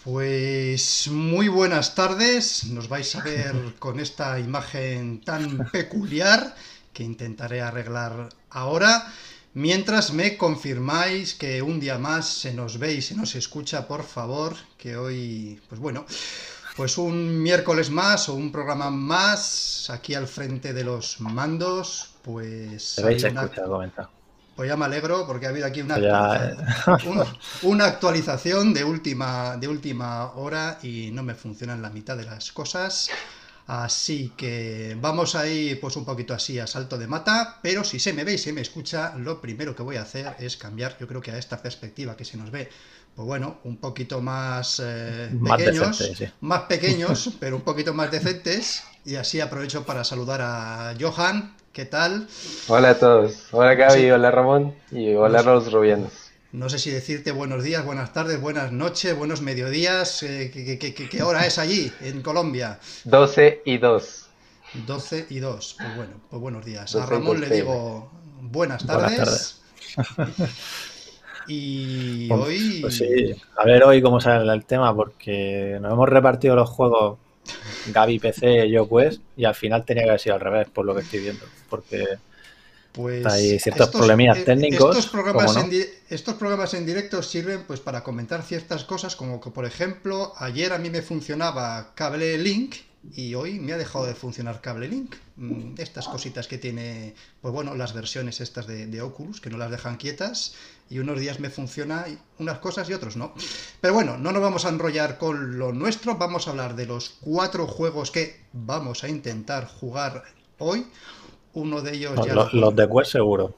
Pues muy buenas tardes, nos vais a ver con esta imagen tan peculiar que intentaré arreglar ahora, mientras me confirmáis que un día más se nos ve y se nos escucha, por favor, que hoy, pues bueno, pues un miércoles más o un programa más aquí al frente de los mandos, pues... Se veis, se escucha, comenta. Pues ya me alegro porque ha habido aquí una actualización de última hora y no me funcionan la mitad de las cosas. Así que vamos a ir pues un poquito así a salto de mata, pero si se me ve y se me escucha, lo primero que voy a hacer es cambiar, yo creo que a esta perspectiva que se nos ve, pues bueno, un poquito más pequeños, decente, sí. Más pequeños, pero un poquito más decentes. Y así aprovecho para saludar a Johan. ¿Qué tal? Hola a todos. Hola Gaby, Sí. hola Ramón y hola a los rubianos. No sé si decirte buenos días, buenas tardes, buenas noches, buenos mediodías. ¿Qué hora es allí, en Colombia? 12 y 2. 12 y 2. Pues bueno, pues buenos días. 12 A Ramón le 12. digo buenas tardes. Y hoy... Pues sí, a ver hoy cómo sale el tema, porque nos hemos repartido los juegos Gaby PC, yo pues, y al final tenía que haber sido al revés, por lo que estoy viendo, porque pues hay ciertos problemillas técnicos. Estos programas en directo sirven pues para comentar ciertas cosas, como que por ejemplo ayer a mí me funcionaba Cable Link y hoy me ha dejado de funcionar Cable Link. Estas cositas que tiene, pues bueno, las versiones estas de Oculus, que no las dejan quietas, y unos días me funciona unas cosas y otros no. Pero bueno, no nos vamos a enrollar con lo nuestro, vamos a hablar de los 4 juegos que vamos a intentar jugar hoy. Uno de ellos ya los de Quest seguro.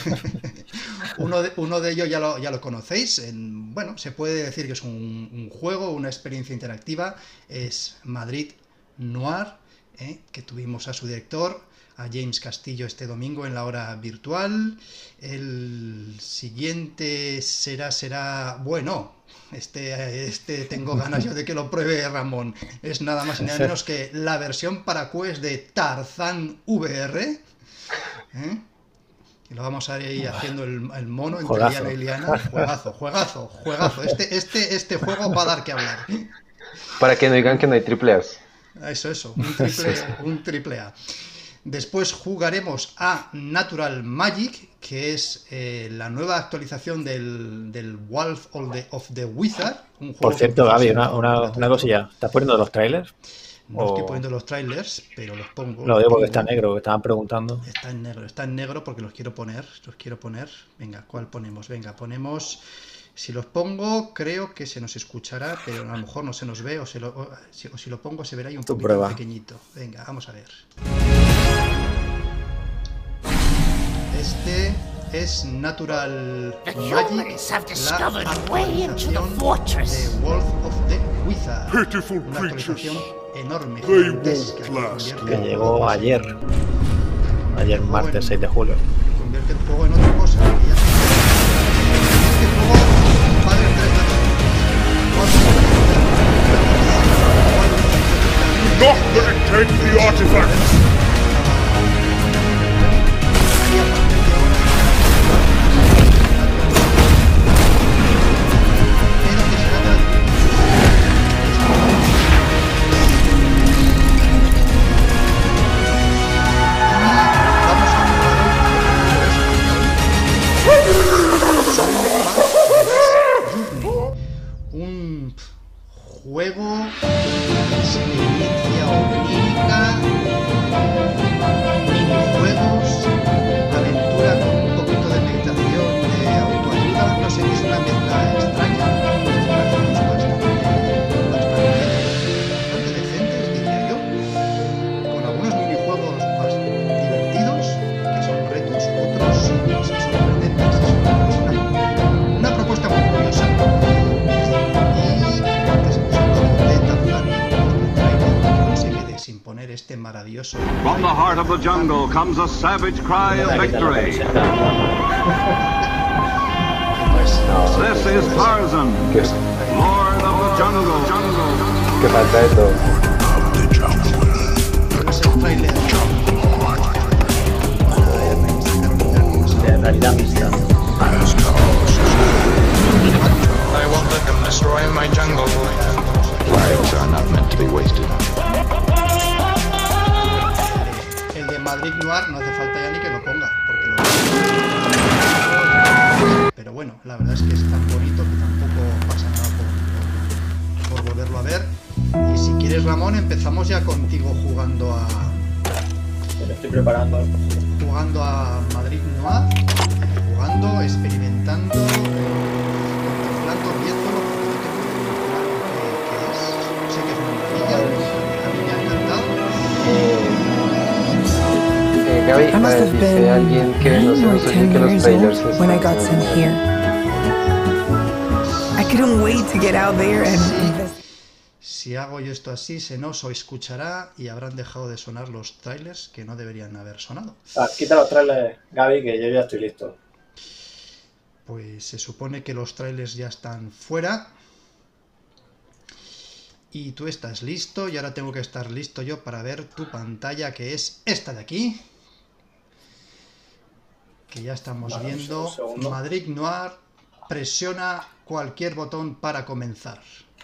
uno de ellos ya lo conocéis. Bueno, se puede decir que es un juego, una experiencia interactiva. Es Madrid Noir, que tuvimos a su director, a James Castillo, este domingo en la hora virtual. El siguiente será bueno. Este tengo ganas yo de que lo pruebe Ramón. Es nada más y nada menos que la versión para Quest de Tarzán VR. Y lo vamos a ir haciendo el mono entre Liana y Liana. Juegazo. Este juego va a dar que hablar. Para que no digan que no hay triple A. Eso, un triple A. Después jugaremos a Natural Magic, que es la nueva actualización del Wolf of the Wizard. Un juego. Por cierto, Gaby, una cosilla. ¿Estás poniendo los trailers? No estoy poniendo los trailers, pero los pongo. Lo digo porque está negro, que estaban preguntando. Está en negro porque los quiero poner. Venga, ¿cuál ponemos? Venga, ponemos... Si los pongo, creo que se nos escuchará, pero a lo mejor no se nos ve, o si lo pongo se verá ahí un poquito pequeñito. Venga, vamos a ver. Este es Natural Magic, la actualización de Wolf of the Wizard. Una actualización enorme, gigantesca, que llegó ayer martes 6 de julio. Convierte el juego en otra cosa. Este juego va de 3 Not let it take the artifact! Un juego de experiencia onírica, minijuegos, aventura con un poquito de meditación, de autoayuda, no sé, es una mezcla extraña, bastante decentes, diría yo, con algunos minijuegos más divertidos, que son retos, otros más sorprendentes. Es una propuesta muy curiosa. Sin poner este maravilloso. From the heart of the jungle comes a savage cry of victory. This is Tarzan, Lord of the Jungle. Que falta de todo. Es el trailer. De realidad mixta. I won't let them destroy my jungle. Lives are not meant to be wasted. El de Madrid Noir no hace falta ya ni que lo ponga, porque pero bueno, la verdad es que es tan bonito que tampoco pasa nada por volverlo a ver. Y si quieres, Ramón, empezamos ya contigo jugando a... Me lo estoy preparando. Jugando a Madrid Noir, jugando, experimentando, contemplando, viéndolo, porque no tengo muy claro qué es. Sé que es una maravilla, a mí me ha encantado. Gaby, I must have dice been alguien que no 9 se or nos oye 10 que los years trailers old when I got están sent here. I couldn't wait to get out there and invest. Si hago yo esto así, se nos o escuchará y habrán dejado de sonar los trailers que no deberían haber sonado. Quita los trailers, Gaby, que yo ya estoy listo. Pues se supone que los trailers ya están fuera. Y tú estás listo, y ahora tengo que estar listo yo para ver tu pantalla, que es esta de aquí. Que ya estamos Vale, viendo. un segundo. Madrid Noir, presiona cualquier botón para comenzar.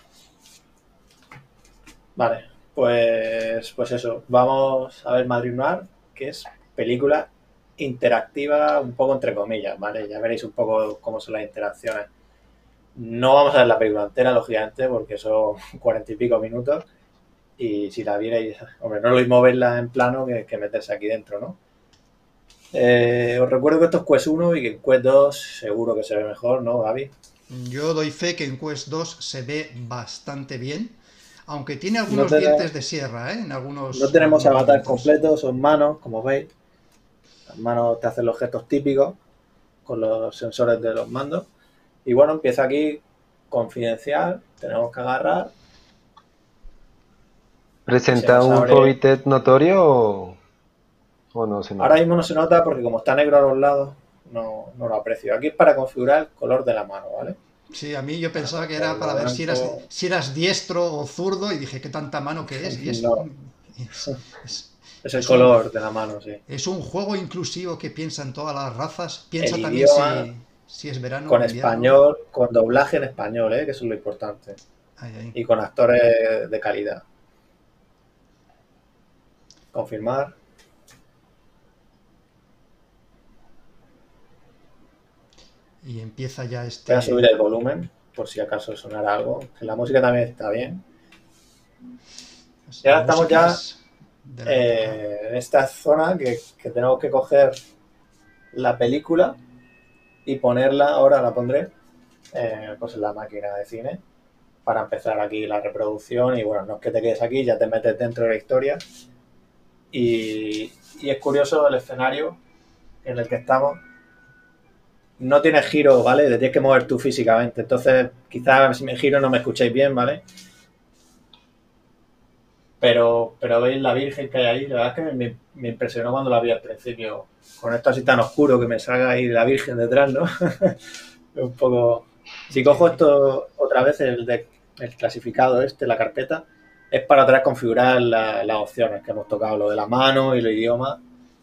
Vale, pues eso. Vamos a ver Madrid Noir, que es película interactiva, un poco entre comillas, ¿vale? Ya veréis un poco cómo son las interacciones. No vamos a ver la película entera, lógicamente, porque son 40 y pico minutos. Y si la vierais, hombre, no es lo mismo verla en plano que meterse aquí dentro, ¿no? Os recuerdo que esto es Quest 1 y que en Quest 2 seguro que se ve mejor, ¿no, Gaby? Yo doy fe que en Quest 2 se ve bastante bien. Aunque tiene algunos dientes de sierra, ¿eh? En algunos, no tenemos algunos avatares momentos. completos, son manos, como veis. Las manos te hacen los gestos típicos con los sensores de los mandos. Y bueno, empieza aquí confidencial, tenemos que agarrar. ¿Presenta Se nos un abre. Fobited notorio o no se nota? Ahora mismo no se nota porque como está negro a los lados, no lo aprecio. Aquí es para configurar el color de la mano, ¿vale? Sí, a mí yo pensaba que era para ver si eras diestro o zurdo y dije, ¿qué tanta mano que es? Y es, No. es Es el Es color de la mano, sí. es un juego inclusivo que piensa en todas las razas. Piensa El también idioma, si es verano con o invierno. español, con doblaje en español, que eso es lo importante. Ahí, ahí. Y con actores de calidad. Confirmar. Y empieza ya Voy este... a subir el volumen, por si acaso sonara algo. Que la música también está bien. Ya la estamos música ya es de la época. en esta zona que tenemos que coger la película y ponerla, ahora la pondré, pues en la máquina de cine para empezar aquí la reproducción y bueno, no es que te quedes aquí, ya te metes dentro de la historia y es curioso el escenario en el que estamos. No tiene giro, ¿vale? Te tienes que mover tú físicamente, entonces quizás si me giro no me escucháis bien, ¿vale? Pero veis la Virgen que hay ahí, la verdad es que me impresionó cuando la vi al principio, con esto así tan oscuro que me salga ahí la Virgen detrás, ¿no? Un poco... Si cojo esto otra vez, el clasificado la carpeta, es para otra vez configurar las opciones que hemos tocado, lo de la mano y el idioma.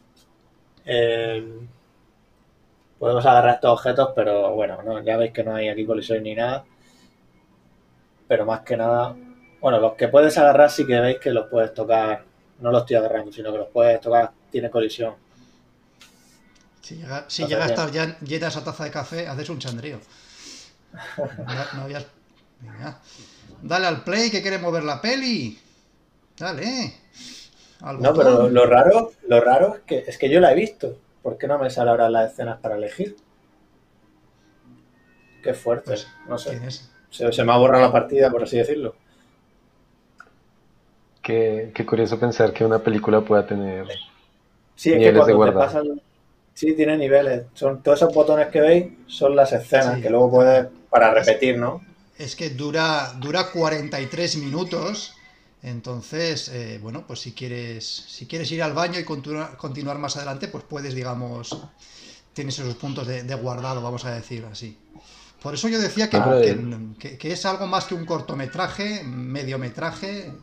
Podemos agarrar estos objetos, pero bueno, no, ya veis que no hay aquí colisión ni nada. Pero más que nada... Bueno, los que puedes agarrar sí que veis que los puedes tocar. No los estoy agarrando, sino que los puedes tocar, tiene colisión. Si llega a estar ya llena esa taza de café, haces un chandrío. Venga. Dale al play que queremos ver la peli. Dale. No, pero lo raro es que yo la he visto. ¿Por qué no me sale ahora las escenas para elegir? Qué fuerte, Pues, no sé. ¿quién es? Se me ha borrado la partida, por así decirlo. Qué curioso pensar que una película pueda tener Sí, es que niveles de cuando te guardado. pasan... Sí, tiene niveles. Son todos esos botones que veis, son las escenas Sí. que luego puedes para repetir, ¿no? Es que dura 43 minutos. Entonces, bueno, pues si quieres ir al baño y continuar más adelante, pues puedes, digamos, tienes esos puntos de guardado, vamos a decir así. Por eso yo decía que es algo más que un cortometraje, mediometraje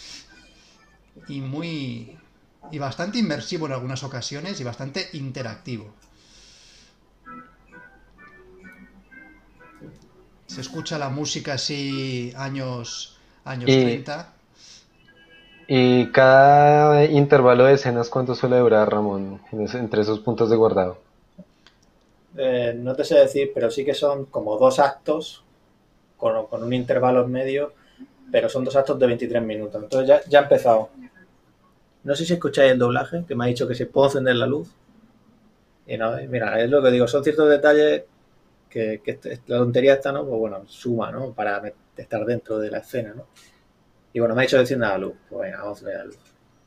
y bastante inmersivo en algunas ocasiones y bastante interactivo. Se escucha la música así años Y, 30. y cada intervalo de escenas, ¿cuánto suele durar, Ramón, entre esos puntos de guardado? No te sé decir, pero sí que son como 2 actos con un intervalo en medio, pero son 2 actos de 23 minutos. Entonces ya ha empezado. No sé si escucháis el doblaje, que me ha dicho que se puede encender la luz. Y no, mira, es lo que digo, son ciertos detalles que la tontería esta, ¿no? Pues bueno, suma, ¿no? Para estar dentro de la escena, ¿no? Y bueno, me ha dicho que encienda la luz. Pues venga, vamos a encender la luz.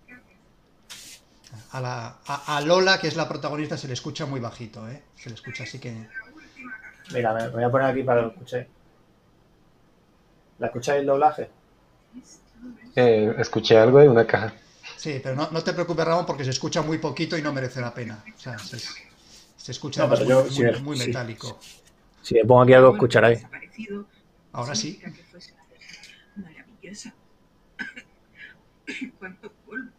A Lola, que es la protagonista, se le escucha muy bajito, ¿eh? Se le escucha así que... Mira, me voy a poner aquí para que lo escuchéis. ¿La escucháis el doblaje? Escuché algo de una caja. Sí, pero no te preocupes, Ramón, porque se escucha muy poquito y no merece la pena. O sea, se escucha No, además pero muy, yo, muy, sí, muy sí. metálico. Si le pongo aquí algo, escucharéis. Ahora sí. Maravillosa. Cuánto polvo.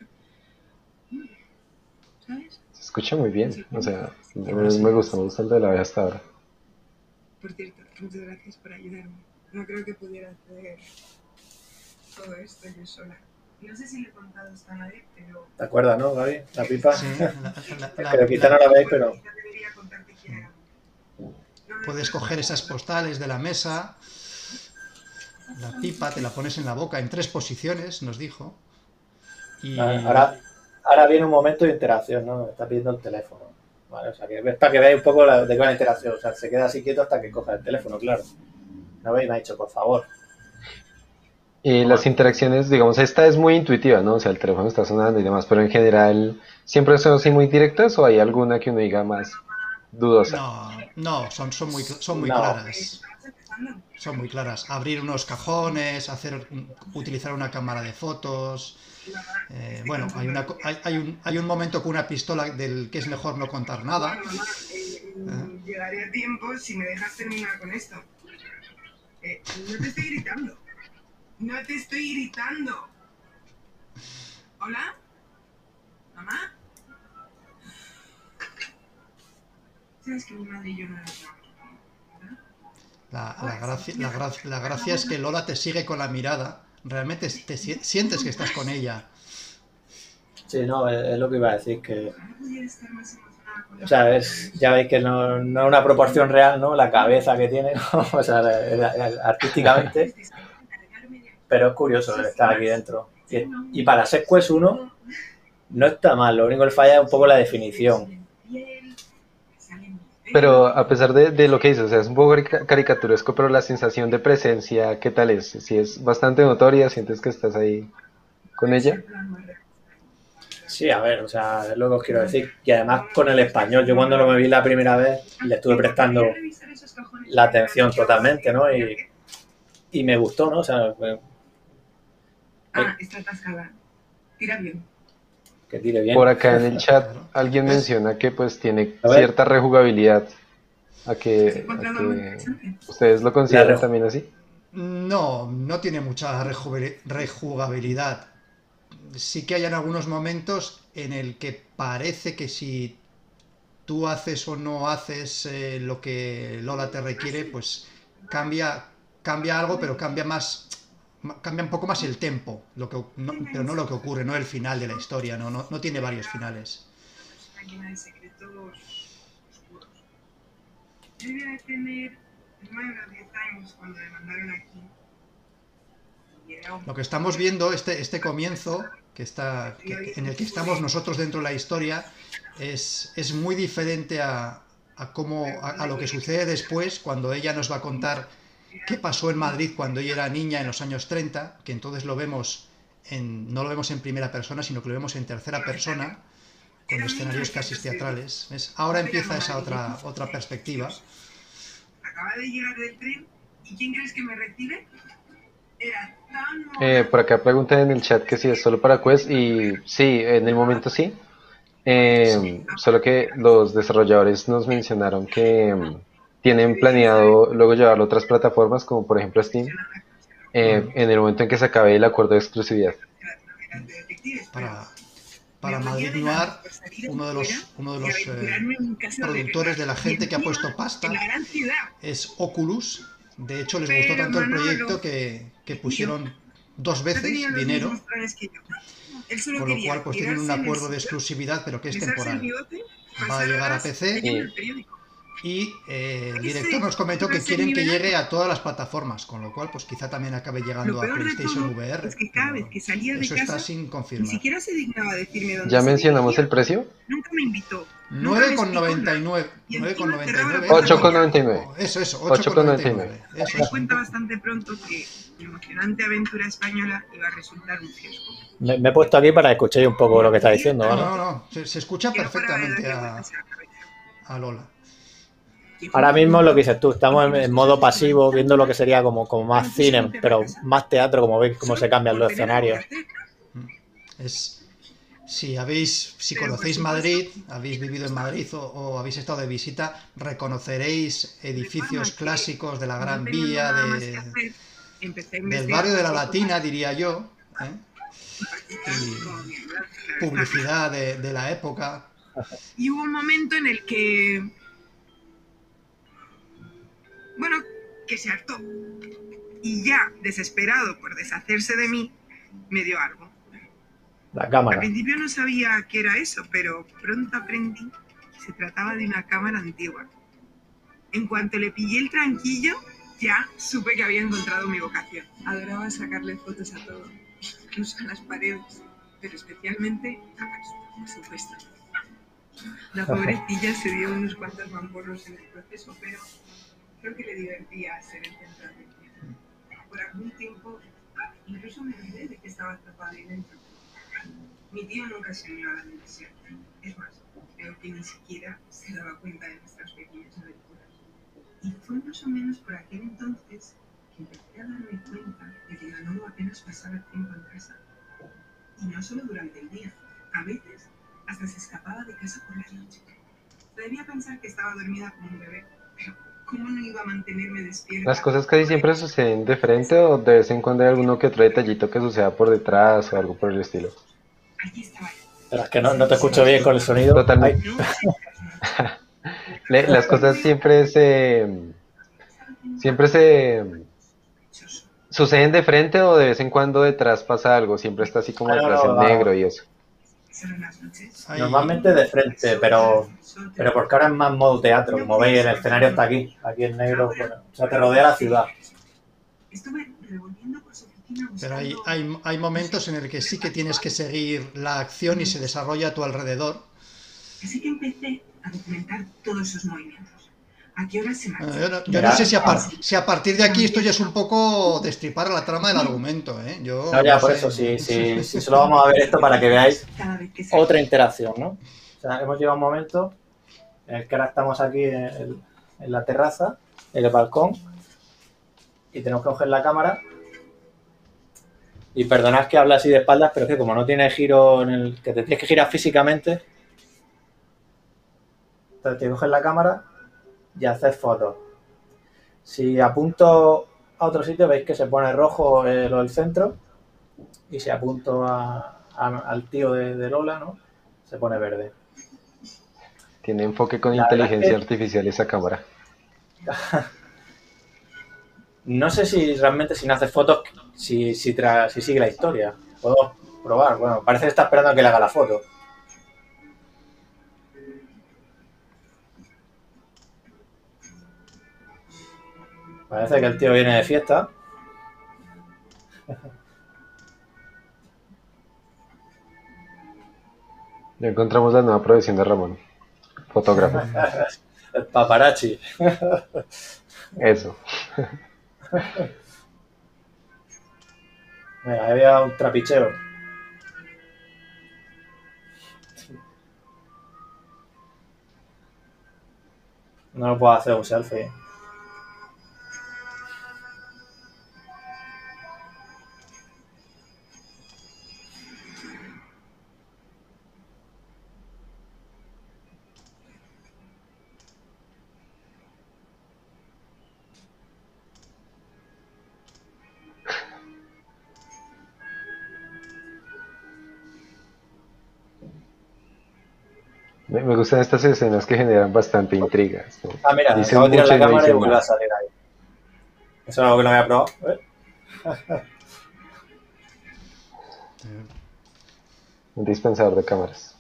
¿Sabes? Se escucha muy bien. O sea, me gusta el de la vez hasta ahora. Por cierto, muchas gracias por ayudarme. No creo que pudiera hacer todo esto yo sola. No sé si le he contado esto a nadie, pero... ¿Te acuerdas, no, Gaby? La pipa. Sí, Pero quizá no la veis, pero... debería contarte quién era. puedes coger esas postales de la mesa, la pipa, te la pones en la boca en 3 posiciones, nos dijo. Y... Ahora viene un momento de interacción, ¿no? Me está pidiendo el teléfono. Vale, o sea, que es para que veáis un poco de qué va la interacción. O sea, se queda así quieto hasta que coja el teléfono, claro. ¿No veis? Me ha dicho, por favor. Y las interacciones, digamos, esta es muy intuitiva, ¿no? O sea, el teléfono está sonando y demás, pero en general, ¿siempre son así muy directas o hay alguna que uno diga más dudosa? No, son muy No. claras. Son muy claras. Abrir unos cajones, utilizar una cámara de fotos. Bueno, hay un momento con una pistola del que es mejor no contar nada. Llegaré a tiempo si me dejas terminar con esto. No te estoy gritando. No te estoy gritando. ¿Hola? ¿Mamá? ¿Sabes que mi madre y yo no nos vamos? La gracia es que Lola te sigue con la mirada. Realmente sientes que estás con ella. Sí, no, es lo que iba a decir, que... O sea, ya veis que no es una proporción real, ¿no? La cabeza que tiene, ¿no? O sea, artísticamente... Pero es curioso estar aquí dentro. Y para ser Quest 1 no está mal, lo único que falla es un poco la definición. Pero a pesar de lo que dices, o sea, es un poco caricaturesco, pero la sensación de presencia, ¿qué tal es? Si es bastante notoria, sientes que estás ahí con ella. Sí, a ver, o sea, es lo que os quiero decir. Y además con el español, yo cuando lo me vi la primera vez le estuve prestando la atención totalmente, ¿no? Y me gustó, ¿no? O sea, está atascada. Tira bien. que tire bien. Por acá en el chat alguien menciona que pues tiene cierta rejugabilidad. ¿A que ustedes lo consideran también así? No tiene mucha rejugabilidad. Sí que hay en algunos momentos en el que parece que si tú haces o no haces lo que Lola te requiere, pues cambia algo, pero cambia un poco más el tempo, pero no lo que ocurre, no el final de la historia, no tiene varios finales. Una llena de secretos oscuros. Yo debía de tener 9 o 10 años cuando me mandaron aquí. Lo que estamos viendo, este comienzo en el que estamos nosotros dentro de la historia, es muy diferente a lo que sucede después, cuando ella nos va a contar qué pasó en Madrid cuando ella era niña en los años 30, que entonces no lo vemos en primera persona, sino que lo vemos en tercera persona, con escenarios casi teatrales. ¿Ves? Ahora empieza esa otra perspectiva. Acaba de llegar del tren, ¿y quién crees que me recibe? Era por acá preguntan en el chat que si es solo para Quest, y sí, en el momento sí. Solo que los desarrolladores nos mencionaron que tienen planeado luego llevarlo a otras plataformas, como por ejemplo Steam, en el momento en que se acabe el acuerdo de exclusividad. Para Madrid Noir, uno de los productores de la gente que ha puesto pasta es Oculus, De hecho, les gustó tanto el proyecto que pusieron 2 veces tenía los dinero, mismos planes que yo. Él solo con lo quería cual pues tienen un quedarse en el acuerdo de sitio, exclusividad, pero que es besarse el temporal. bigote, Va a pasar llegar a horas PC leyendo el periódico. y el Ese director nos comentó va a que ser quieren mi que verano. llegue a todas las plataformas, con lo cual pues quizá también acabe Lo llegando a peor de PlayStation todo VR. es que cada pero vez que salía de eso está casa, sin ni confirmar. siquiera se dignaba a decirme dónde ¿Ya se mencionamos dirigía. el precio? Nunca me invitó. Nunca me explicó nada. 9,99. Y encima cerraba la 9,99. puerta con llave. 8,99. Eso, 8,99. 8,99. Me Eso di es. cuenta bastante pronto que la emocionante aventura española iba a resultar un fiasco. Me he puesto aquí para escuchar un poco lo que está diciendo, No, ¿vale? no. Se escucha Que no paraba de perfectamente darle vueltas a la cabeza. a Lola. Ahora mismo lo que dices tú, estamos en modo pasivo, viendo lo que sería como más cine, pero más teatro, como veis cómo se cambian los escenarios. Si conocéis Madrid, habéis vivido en Madrid o habéis estado de visita, reconoceréis edificios clásicos de la Gran Vía, del barrio de la Latina, diría yo, y publicidad de la época. Y hubo un momento en el que, bueno, que se hartó. Y ya, desesperado por deshacerse de mí, me dio algo. La Al cámara. principio no sabía qué era eso, pero pronto aprendí que se trataba de una cámara antigua. En cuanto le pillé el tranquillo, ya supe que había encontrado mi vocación. Adoraba sacarle fotos a todo, incluso a las paredes, pero especialmente a Castro, por supuesto. La pobrecilla se dio unos cuantos mamporros en el proceso, pero creo que le divertía ser el centro de atención. Por algún tiempo, incluso me olvidé de que estaba atrapada ahí dentro. Mi tío nunca se unió a la diversión. Es más, creo que ni siquiera se daba cuenta de nuestras pequeñas aventuras. Y fue más o menos por aquel entonces que empecé a darme cuenta de que ganó apenas pasaba tiempo en casa. Y no solo durante el día. A veces hasta se escapaba de casa por la noche. Debía pensar que estaba dormida como un bebé, pero ¿cómo no iba a mantenerme despierta? Las cosas casi siempre suceden de frente o de vez en cuando hay alguno que otro detallito que suceda por detrás o algo por el estilo. Allí estaba. Pero es que no te escucho bien con el sonido. Totalmente. Las cosas siempre se suceden de frente o de vez en cuando detrás pasa algo. Siempre está así como detrás en negro y eso. Normalmente de frente, pero porque ahora es más modo teatro. Como veis, el escenario está aquí en negro. Bueno, o sea, te rodea la ciudad. Estuve revolviendo por su oficina Pero buscando... hay momentos en el que sí que tienes que seguir la acción y se desarrolla a tu alrededor. Así que empecé a documentar todos sus movimientos. ¿A qué hora se marchó? Yo no sé si a partir de aquí esto ya es un poco destripar la trama del argumento, ¿eh? Yo No, ya no por sé. eso, sí, solo vamos a ver esto para que veáis Cada vez que salía. otra interacción, ¿no? O sea, hemos llegado a un momento en el que ahora estamos aquí en la terraza, en el balcón, y tenemos que coger la cámara. Y perdonad que habla así de espaldas, pero es que como no tiene giro en el que te tienes que girar físicamente, entonces te coges la cámara y haces fotos. Si apunto a otro sitio, veis que se pone rojo lo del centro, y si apunto al tío de Lola, ¿no? Se pone verde. Tiene enfoque con La verdad inteligencia que- artificial esa cámara. No sé si realmente si no haces fotos, si sigue la historia. Puedo probar. Bueno, parece que está esperando a que le haga la foto. Parece que el tío viene de fiesta. Ya encontramos la nueva profesión de Ramón. Fotógrafo. El paparazzi. Eso. Mira, ahí había un trapicheo. No lo puedo hacer un selfie. Me gustan estas escenas que generan bastante intriga. Ah, mira, Dicen acabo de tirar mucho la y no cámara y dicen vuelve a nada. salir ahí. Eso es algo que no había probado. Un dispensador de cámaras.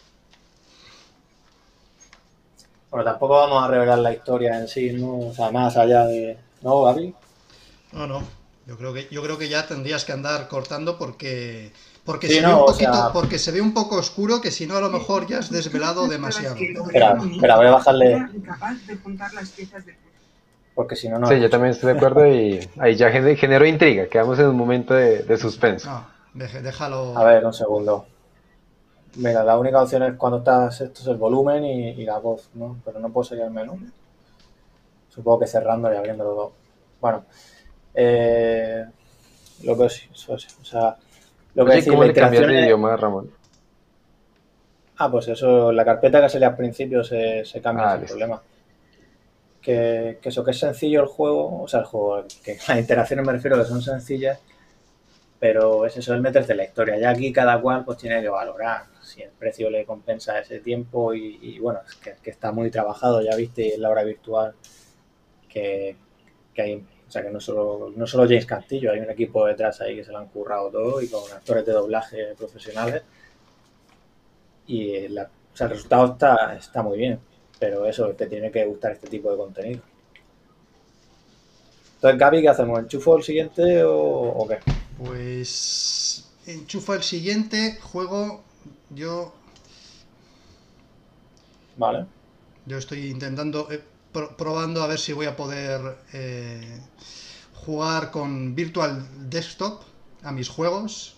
Bueno, tampoco vamos a revelar la historia en sí, ¿no? O sea, más allá de... ¿No, Gaby? No. Yo creo que ya tendrías que andar cortando porque Sí, se ve no, un o poquito, sea- porque se ve un poco oscuro, que si no a lo mejor ya has desvelado demasiado. Espera, voy a bajarle- Era incapaz de juntar las piezas del puzzle. Porque si no, no... Sí, yo escucho. también estoy de acuerdo y ahí ya generó intriga. Quedamos en un momento de suspenso. No, déjalo. A ver, un segundo. Mira, la única opción es cuando estás... Esto es el volumen y la voz, ¿no? Pero no puedo seguir el menú. Supongo que cerrando y abriendo los dos. Bueno. Lo que es... O sea... Lo que Oye, decir, ¿cómo la le cambias interacción de es- idioma, Ramón? Pues eso, la carpeta que salía al principio se cambia sin listo. problema. Que eso, que es sencillo el juego, o sea, el juego, que las interacciones me refiero que son sencillas, pero es eso, el meterte en la historia. Ya aquí cada cual pues tiene que valorar si el precio le compensa ese tiempo y bueno, es que está muy trabajado, ya viste en la hora virtual que hay, o sea, que no solo James Castillo, hay un equipo detrás ahí que se lo han currado todo y con actores de doblaje profesionales. Y o sea, el resultado está muy bien, pero eso, te tiene que gustar este tipo de contenido. Entonces, Gaby, ¿qué hacemos? ¿Enchufo el siguiente o qué? Pues enchufa el siguiente juego. Yo Vale. estoy intentando, probando a ver si voy a poder jugar con Virtual Desktop a mis juegos.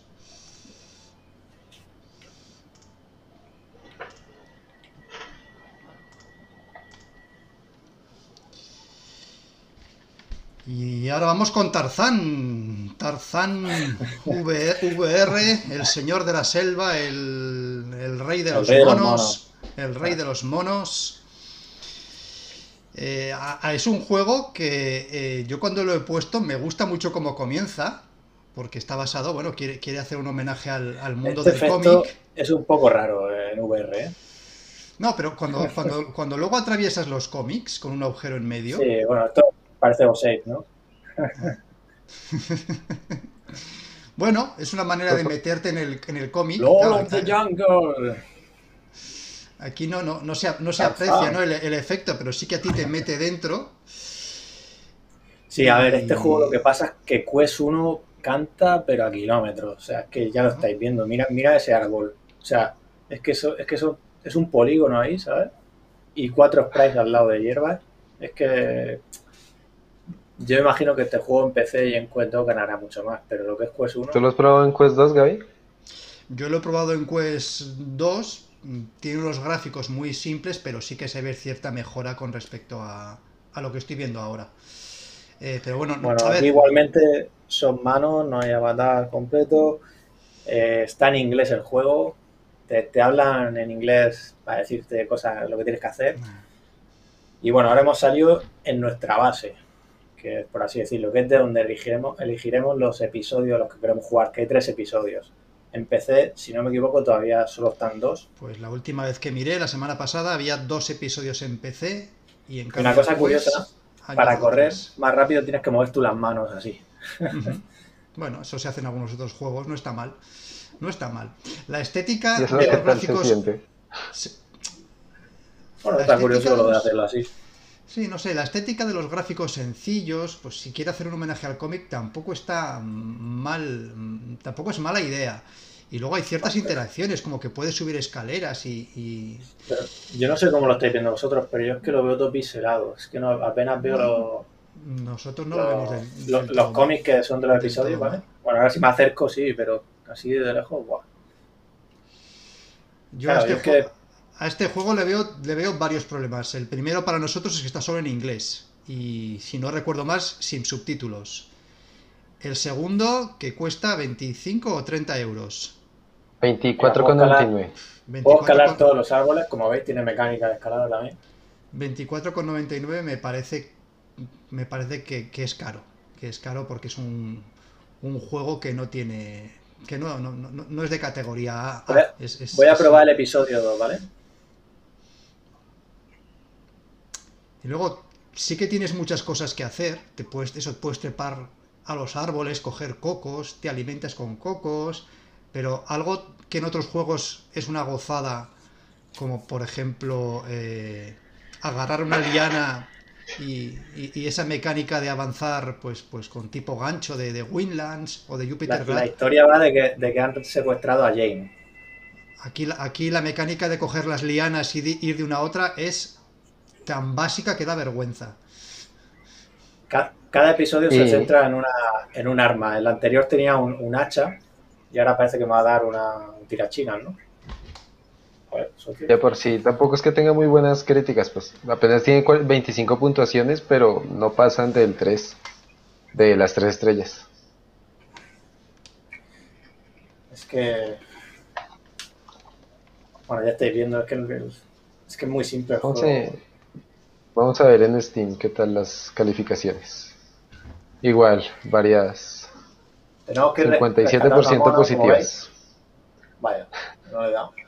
Y ahora vamos con Tarzán. Tarzán VR, el señor de la selva, el rey de los rey de los monos. monos. El rey de los monos. Es un juego que yo cuando lo he puesto me gusta mucho cómo comienza. Porque está basado, bueno, quiere hacer un homenaje al mundo Este del efecto cómic. es un poco raro en VR, ¿eh? No, pero cuando luego atraviesas los cómics con un agujero en medio. Sí, bueno, esto parece Osage, ¿no? Bueno, es una manera de meterte en el cómic. Lord Claro, of the Jungle. aquí no se aprecia, ¿no? el efecto, pero sí que a ti te mete dentro. Sí, a ver, este juego lo que pasa es que Quest 1 canta, pero a kilómetros. O sea, es que ya lo estáis viendo. Mira ese árbol. O sea, es que eso es un polígono ahí, ¿sabes? Y 4 sprites al lado de hierbas. Es que yo imagino que este juego en PC y en Quest 2 ganará mucho más, pero lo que es Quest 1... ¿Tú lo has probado en Quest 2, Gaby? Yo lo he probado en Quest 2. Tiene unos gráficos muy simples, pero sí que se ve cierta mejora con respecto a lo que estoy viendo ahora. Pero bueno, Bueno, a ver. aquí igualmente son manos, no hay avatar completo. Está en inglés el juego. Te hablan en inglés para decirte cosas, lo que tienes que hacer. Y bueno, ahora hemos salido en nuestra base, que es por así decirlo, que es de donde elegiremos los episodios a los que queremos jugar, que hay 3 episodios. En PC, si no me equivoco, todavía solo están 2. Pues la última vez que miré, la semana pasada, había 2 episodios en PC y en Y cambio una cosa después curiosa, han para llegado correr 3. más rápido tienes que mover tú las manos así. Bueno, eso se hace en algunos otros juegos, no está mal. No está mal. La estética ¿Y eso de qué los tal se gráficos. siente? Bueno, La está curioso estética lo de los- hacerlo así. Sí, no sé, la estética de los gráficos sencillos, pues si quiere hacer un homenaje al cómic, tampoco está mal, tampoco es mala idea. Y luego hay ciertas interacciones, como que puedes subir escaleras y... Pero yo no sé cómo lo estáis viendo vosotros, pero yo es que lo veo todo pixelado. Es que no, apenas veo Nosotros no lo vemos los todo mal. cómics que son de los del episodios, todo ¿vale? mal. Bueno, ahora si me acerco, sí, pero así de lejos, guau. Yo Claro, a, este yo es juego, que- a este juego le veo varios problemas. El primero para nosotros es que está solo en inglés. Y si no recuerdo más, sin subtítulos. El segundo, que cuesta 25 o 30 euros. 24,99. Puedo escalar 24,99 todos los árboles, como veis, tiene mecánica de escalada también. 24,99 me parece que es caro. Que es caro porque es un juego que no tiene... Que no es de categoría A. Voy a probar el episodio 2, ¿vale? Y luego sí que tienes muchas cosas que hacer. Puedes trepar a los árboles, coger cocos, te alimentas con cocos, pero algo que en otros juegos es una gozada, como por ejemplo agarrar una liana y esa mecánica de avanzar pues con tipo gancho de Windlands o de Jupiter La Glad. historia va de que han secuestrado a Jane. Aquí la mecánica de coger las lianas y ir de una a otra es tan básica que da vergüenza. Cada episodio se centra en un arma. El anterior tenía un hacha y ahora parece que me va a dar un tirachinas, ¿no? De por sí, tampoco es que tenga muy buenas críticas, pues apenas tiene 25 puntuaciones, pero no pasan del 3, de las 3 estrellas. Es que... Bueno, ya estáis viendo, es que es muy simple el juego. Vamos a ver en Steam qué tal las calificaciones. Igual, variadas. Tenemos que 57% positivas. Vaya, no le he dado.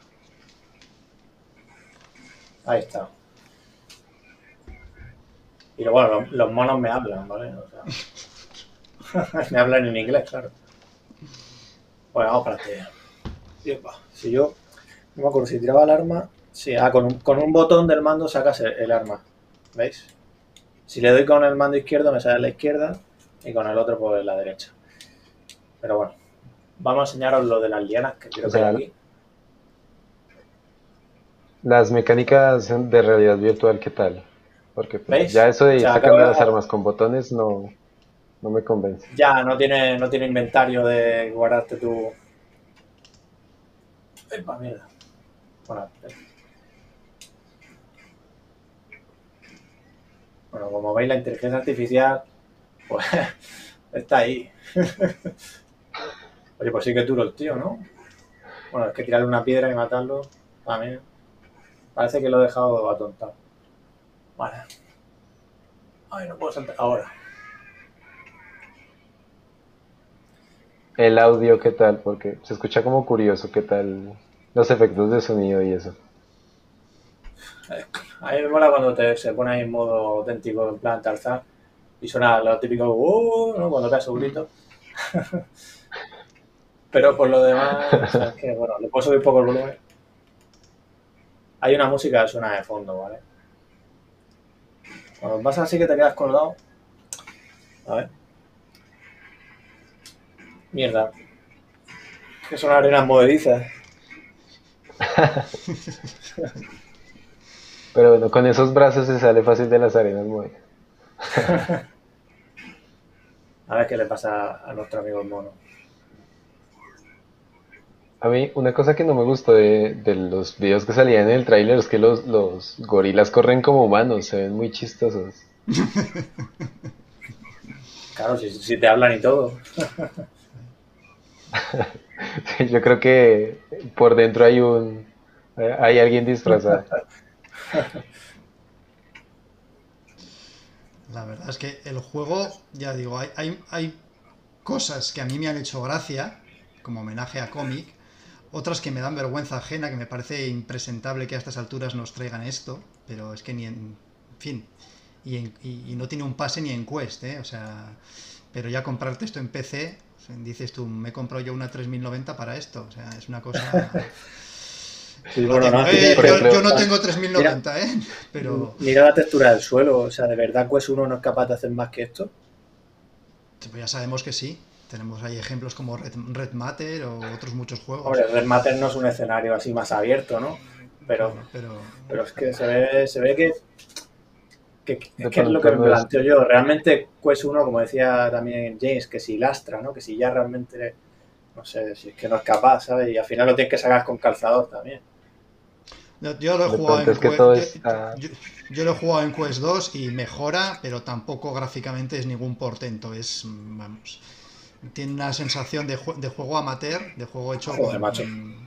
Ahí está. Y bueno, los monos me hablan, ¿vale? O sea, me hablan en inglés, claro. Bueno, vamos para adelante. Si yo, no me acuerdo, si tiraba el arma, sí, con un botón del mando sacas el arma, ¿veis? Si le doy con el mando izquierdo me sale a la izquierda y con el otro por la derecha. Pero bueno, vamos a enseñaros lo de las lianas que creo que hay aquí. Las mecánicas de realidad virtual, ¿qué tal? Porque pues, ya eso de ir sacando las armas con botones no me convence. Ya, no tiene inventario de guardarte tu... ¡Epa, mierda! Bueno, como veis, la inteligencia artificial, pues, está ahí. Oye, pues sí que duro el tío, ¿no? Bueno, es que tirarle una piedra y matarlo, también. Parece que lo he dejado atontado. Vale. Ay, no puedo saltar ahora. El audio, ¿qué tal? Porque se escucha como curioso, ¿qué tal? Los efectos de sonido y eso. A mí me mola cuando se pone ahí en modo auténtico, en plan Tarzán, y suena lo típico, ¿no? Cuando cae su grito. Pero por lo demás, es que, bueno, le puedo subir un poco el volumen. Hay una música que suena de fondo, ¿vale? Cuando vas así que te quedas colgado. A ver. Mierda. Que son arenas movedizas. Pero bueno, con esos brazos se sale fácil de las arenas movedizas. A ver qué le pasa a nuestro amigo el mono. A mí, una cosa que no me gustó de los videos que salían en el tráiler es que los gorilas corren como humanos, se ven muy chistosos. Claro, si te hablan y todo. Yo creo que por dentro hay alguien disfrazado. La verdad es que el juego, ya digo, hay cosas que a mí me han hecho gracia, como homenaje a cómic, otras que me dan vergüenza ajena, que me parece impresentable que a estas alturas nos traigan esto, pero es que ni en fin, y no tiene un pase ni en Quest, o sea, pero ya comprarte esto en PC, o sea, dices tú, me he comprado yo una 3090 para esto, o sea, es una cosa... Sí, bueno, no, yo no tengo 3090, pero... Mira la textura del suelo, o sea, ¿de verdad Quest 1 no es capaz de hacer más que esto? Pues ya sabemos que sí. Tenemos ahí ejemplos como Red Matter o otros muchos juegos. Hombre, Red Matter no es un escenario así más abierto, ¿no? Pero es que se ve que es lo que me planteo yo. Realmente Quest 1, como decía también James, que si lastra, ¿no? Que si ya realmente, no sé, si es que no es capaz, ¿sabes? Y al final lo tienes que sacar con calzador también. Yo lo he jugado en Quest, yo lo he jugado en Quest 2 y mejora, pero tampoco gráficamente es ningún portento. Es, vamos, tiene una sensación de juego amateur, de juego hecho... Joder, macho.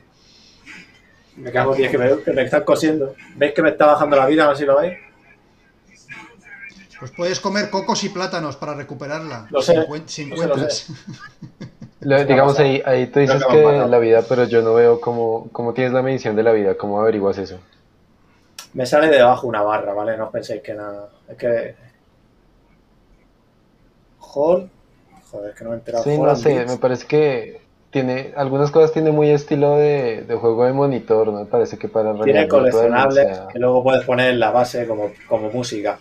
Me cago en 10 que me están cosiendo. ¿Veis que me está bajando la vida? No sé si lo veis. Pues puedes comer cocos y plátanos para recuperarla. Lo sé. Si encuentras. Digamos, ahí tú dices que la vida, pero yo no veo cómo tienes la medición de la vida, cómo averiguas eso. Me sale debajo una barra, ¿vale? No os penséis que nada. Es que... Joder, es que no me he enterado. Sí, Hall no and sé, Beats. me parece que tiene, algunas cosas tiene muy estilo de juego de monitor, ¿no? Me parece que para Tiene realidad virtual, o coleccionables sea, que luego puedes poner en la base como música.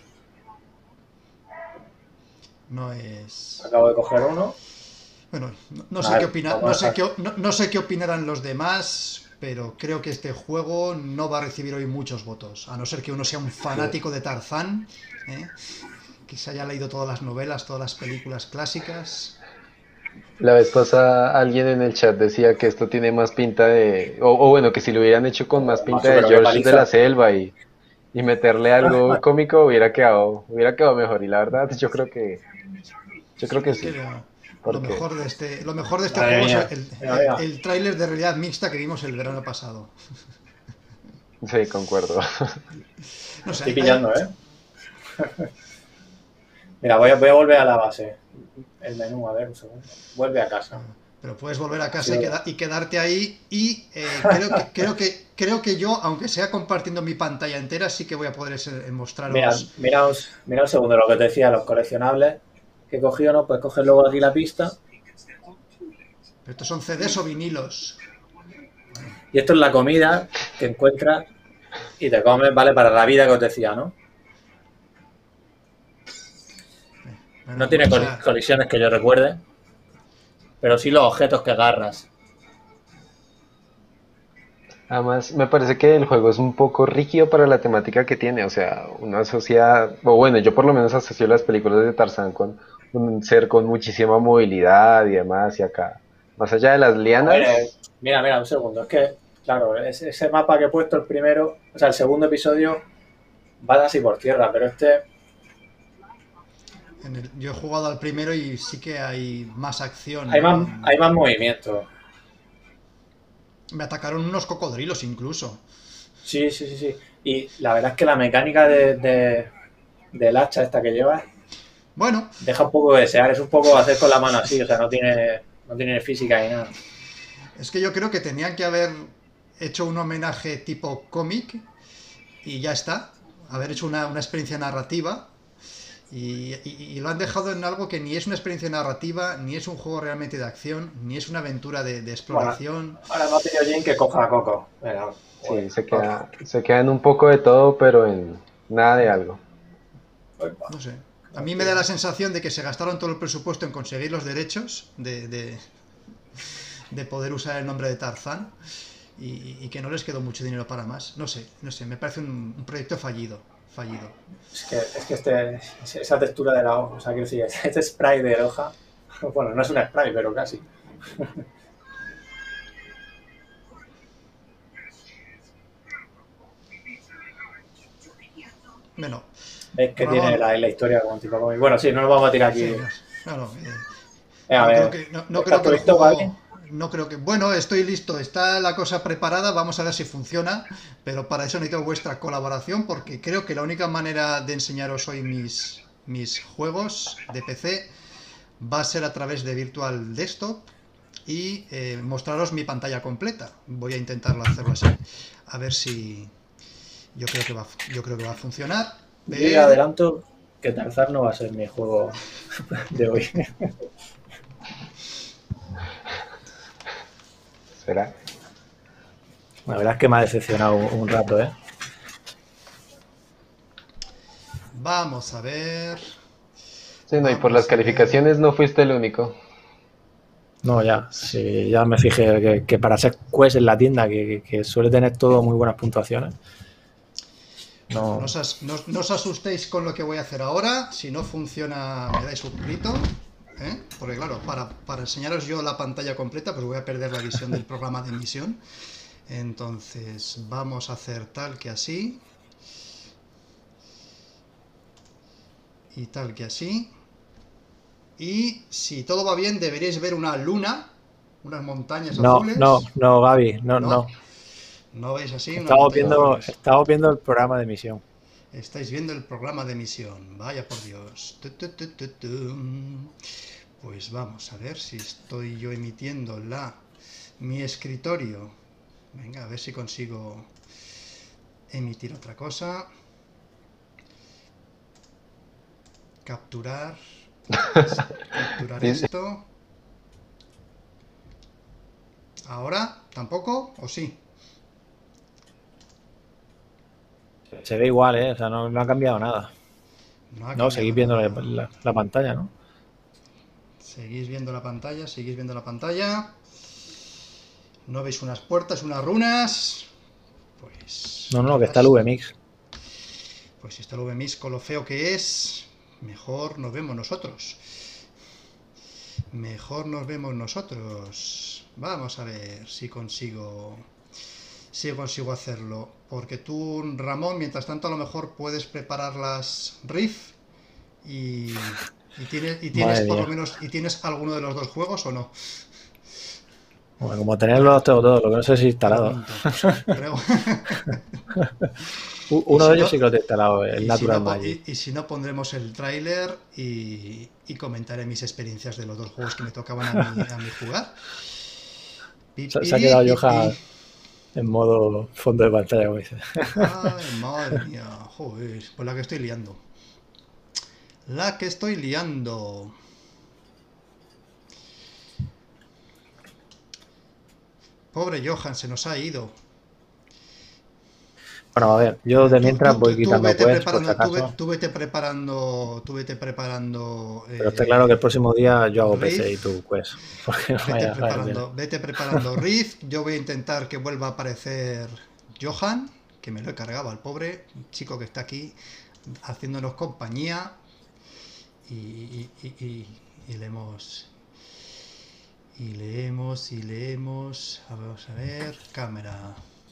No es... Acabo de coger uno. Bueno, no A sé qué ver, opina, vamos a no sé dejar. qué, no sé qué opinarán los demás, pero creo que este juego no va a recibir hoy muchos votos, a no ser que uno sea un fanático de Tarzán, ¿eh? Que se haya leído todas las novelas, todas las películas clásicas. la vez pasada alguien en el chat decía que esto tiene más pinta de, o bueno, que si lo hubieran hecho con más pinta Macho, de pero qué George de la paliza. Selva y meterle algo cómico hubiera quedado mejor. Y la verdad, yo creo que Es que sí, porque lo mejor de este Madre juego es mía. Mira, mira. el tráiler de realidad mixta que vimos el verano pasado. sí, concuerdo. No sé, Estoy pillando, ¿eh? Mira, voy a volver a la base. El menú, a ver, un segundo. Vuelve a casa. pero puedes volver a Ha casa sido- y quedarte ahí y creo que yo, aunque sea compartiendo mi pantalla entera, sí que voy a poder Mira, mostraros. mira un segundo lo que te decía, los coleccionables que he cogido, ¿no? Pues coges luego aquí la pista. Pero estos son CDs o vinilos. Y esto es la comida que encuentras y te comes, ¿vale? Para la vida que os decía, ¿no? Bueno, No tiene o sea, colisiones que yo recuerde, pero sí los objetos que agarras. Además, me parece que el juego es un poco rígido para la temática que tiene. O sea, uno asocia, o bueno, yo por lo menos asocio las películas de Tarzán con un ser con muchísima movilidad y demás. Y acá, más allá de las A ver, lianas, mira, un segundo. Es que, claro, ese mapa que he puesto el primero, o sea, el segundo episodio, va así por tierra, pero este... yo he jugado al primero y sí que hay más acción, Hay ¿no? más movimiento. Me atacaron unos cocodrilos incluso. Sí. Y la verdad es que la mecánica del hacha esta que llevas Bueno, deja un poco de desear. Es un poco hacer con la mano así, o sea, no tiene física ni nada. es que yo creo que tenían que haber hecho un homenaje tipo cómic y ya está. Haber hecho una experiencia narrativa y lo han dejado en algo que ni es una experiencia narrativa, ni es un juego realmente de acción, ni es una aventura de Bueno, exploración. ahora me ha pedido Jane que coja a Coco. Venga, sí, pues, Coco. se queda en un poco de todo, pero en nada de algo. No sé. A mí me da la sensación de que se gastaron todo el presupuesto en conseguir los derechos de poder usar el nombre de Tarzán y que no les quedó mucho dinero para más. No sé, me parece un proyecto fallido. Es que esa textura de la hoja, o sea, quiero decir, este spray de hoja, bueno, no es un spray, pero casi. Bueno, Es que Ramón, tiene la historia como tipo cómic. Bueno, sí, no nos vamos a tirar aquí. sí, claro, Venga, a ver. no ¿Estás creo que el listo, juego... Gaby? No creo que... Bueno, estoy listo, está la cosa preparada, vamos a ver si funciona, pero para eso necesito vuestra colaboración porque creo que la única manera de enseñaros hoy mis juegos de PC va a ser a través de Virtual Desktop y mostraros mi pantalla completa. Voy a intentarlo hacerlo así, a ver si... Yo creo que va a funcionar. Yo Pero... ya adelanto que Tarzán no va a ser mi juego de hoy. ¿Será? La verdad es que me ha decepcionado un rato, ¿eh? Vamos a ver... Sí, no, y por las calificaciones no fuiste el único. No, ya, sí, ya me fijé que para ser Quest en la tienda, que suele tener todo muy buenas puntuaciones. No os asustéis con lo que voy a hacer ahora. Si no funciona, me dais un grito. Porque claro, para enseñaros yo la pantalla completa, pues voy a perder la visión del programa de emisión. Entonces, vamos a hacer tal que así. Y tal que así. Y si todo va bien, deberéis ver una luna, unas montañas azules. No, Gaby, no. ¿No veis así? Estamos viendo el programa de emisión. Estáis viendo el programa de emisión. Vaya por Dios. Pues vamos a ver si estoy yo emitiendo mi escritorio. Venga, a ver si consigo emitir otra cosa. Capturar. Capturar esto. ¿Ahora? ¿Tampoco? ¿O sí? Se ve igual, ¿eh? O sea, no ha cambiado nada. No, seguís viendo la pantalla, ¿no? Seguís viendo la pantalla, seguís viendo la pantalla. ¿No veis unas puertas, unas runas? Pues... No, que está el VMix. Pues si está el VMix con lo feo que es, mejor nos vemos nosotros. Mejor nos vemos nosotros. Vamos a ver si consigo hacerlo. Porque tú, Ramón, mientras tanto a lo mejor puedes preparar las riff y tienes por lo menos, ¿y tienes alguno de los dos juegos o no? Bueno, como tenerlos tengo todos, lo que no sé si instalado. Uno de ellos sí que lo he instalado, el Natural Magic. Y si no, pondremos el tráiler y comentaré mis experiencias de los dos juegos que me tocaban a mí jugar. Se ha quedado Johan en modo fondo de pantalla, como dice. Ay, madre mía, joder, pues la que estoy liando. La que estoy liando. Pobre Johan, se nos ha ido. Bueno, a ver, yo de mientras voy quitando quests, por si acaso. Tú vete preparando... Pero está claro que el próximo día yo hago PC y tú quest. Vete preparando Rift. Yo voy a intentar que vuelva a aparecer Johan, que me lo he cargado al pobre chico que está aquí haciéndonos compañía. Y leemos. Vamos a ver, cámara.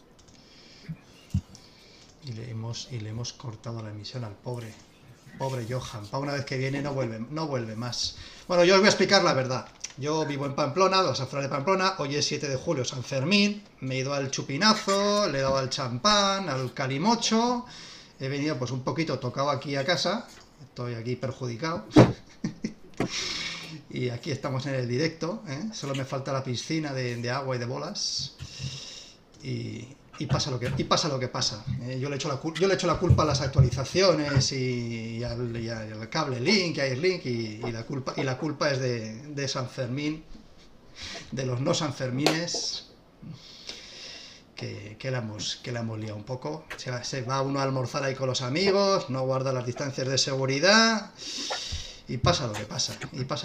Y le hemos cortado la emisión al pobre Johan. Para una vez que viene no vuelve más. Bueno, yo os voy a explicar la verdad. Yo vivo en Pamplona, los afueras de Pamplona. Hoy es 7 de julio, San Fermín. Me he ido al chupinazo, le he dado al champán, al calimocho. He venido pues un poquito tocado aquí a casa. Estoy aquí perjudicado. Y aquí estamos en el directo, ¿eh? Solo me falta la piscina de agua y de bolas. Y pasa lo que pasa. Yo le echo la culpa a las actualizaciones y al cable Link, a Airlink, y la culpa es de San Fermín, de los no Sanfermines, que la hemos liado un poco. Se va uno a almorzar ahí con los amigos, no guarda las distancias de seguridad. Y pasa lo que pasa.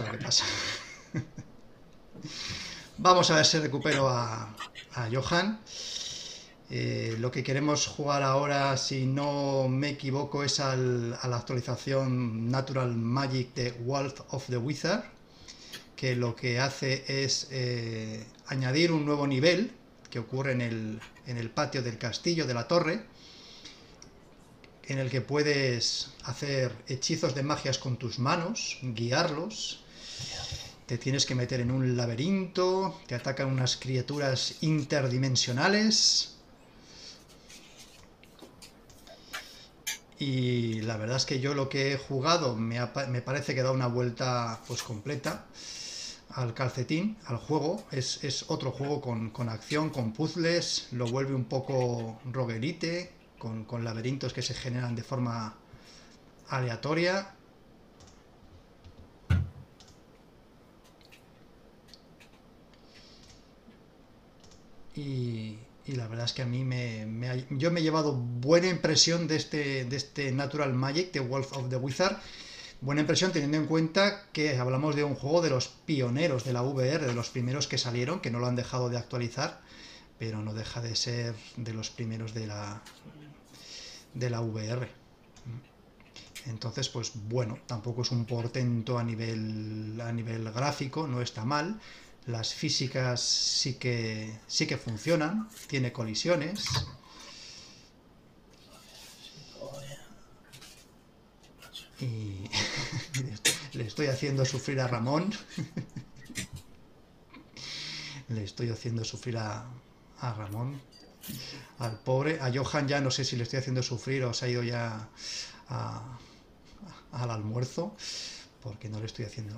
Vamos a ver si recupero a Johan. Lo que queremos jugar ahora, si no me equivoco, es a la actualización Natural Magic de Wolf of the Wizard, que lo que hace es añadir un nuevo nivel que ocurre en el patio del castillo, de la torre, en el que puedes hacer hechizos de magias con tus manos, guiarlos. Te tienes que meter en un laberinto, te atacan unas criaturas interdimensionales. Y la verdad es que yo lo que he jugado me parece que da una vuelta pues completa al calcetín, al juego. Es otro juego con acción, con puzzles, lo vuelve un poco roguelite, con laberintos que se generan de forma aleatoria. Y la verdad es que a mí yo me he llevado buena impresión de este Natural Magic de Wolf of the Wizard. Buena impresión teniendo en cuenta que hablamos de un juego de los pioneros de la VR, de los primeros que salieron, que no lo han dejado de actualizar, pero no deja de ser de los primeros de la VR. Entonces, pues bueno, tampoco es un portento a nivel gráfico, no está mal. Las físicas sí que funcionan, tiene colisiones. Y le estoy haciendo sufrir a Ramón. Le estoy haciendo sufrir a Ramón, al pobre. A Johan ya no sé si le estoy haciendo sufrir o se ha ido ya al almuerzo, porque no le estoy haciendo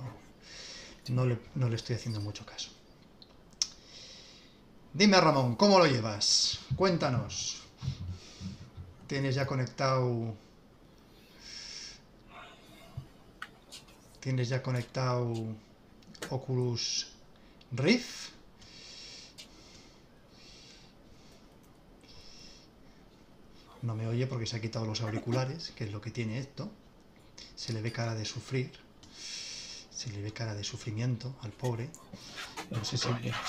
mucho caso. Dime, Ramón, ¿cómo lo llevas? Cuéntanos. Tienes ya conectado... Tienes ya conectado Oculus Rift. No me oye porque se ha quitado los auriculares, que es lo que tiene esto. Se le ve cara de sufrir. Se le ve cara de sufrimiento al pobre. No sé si...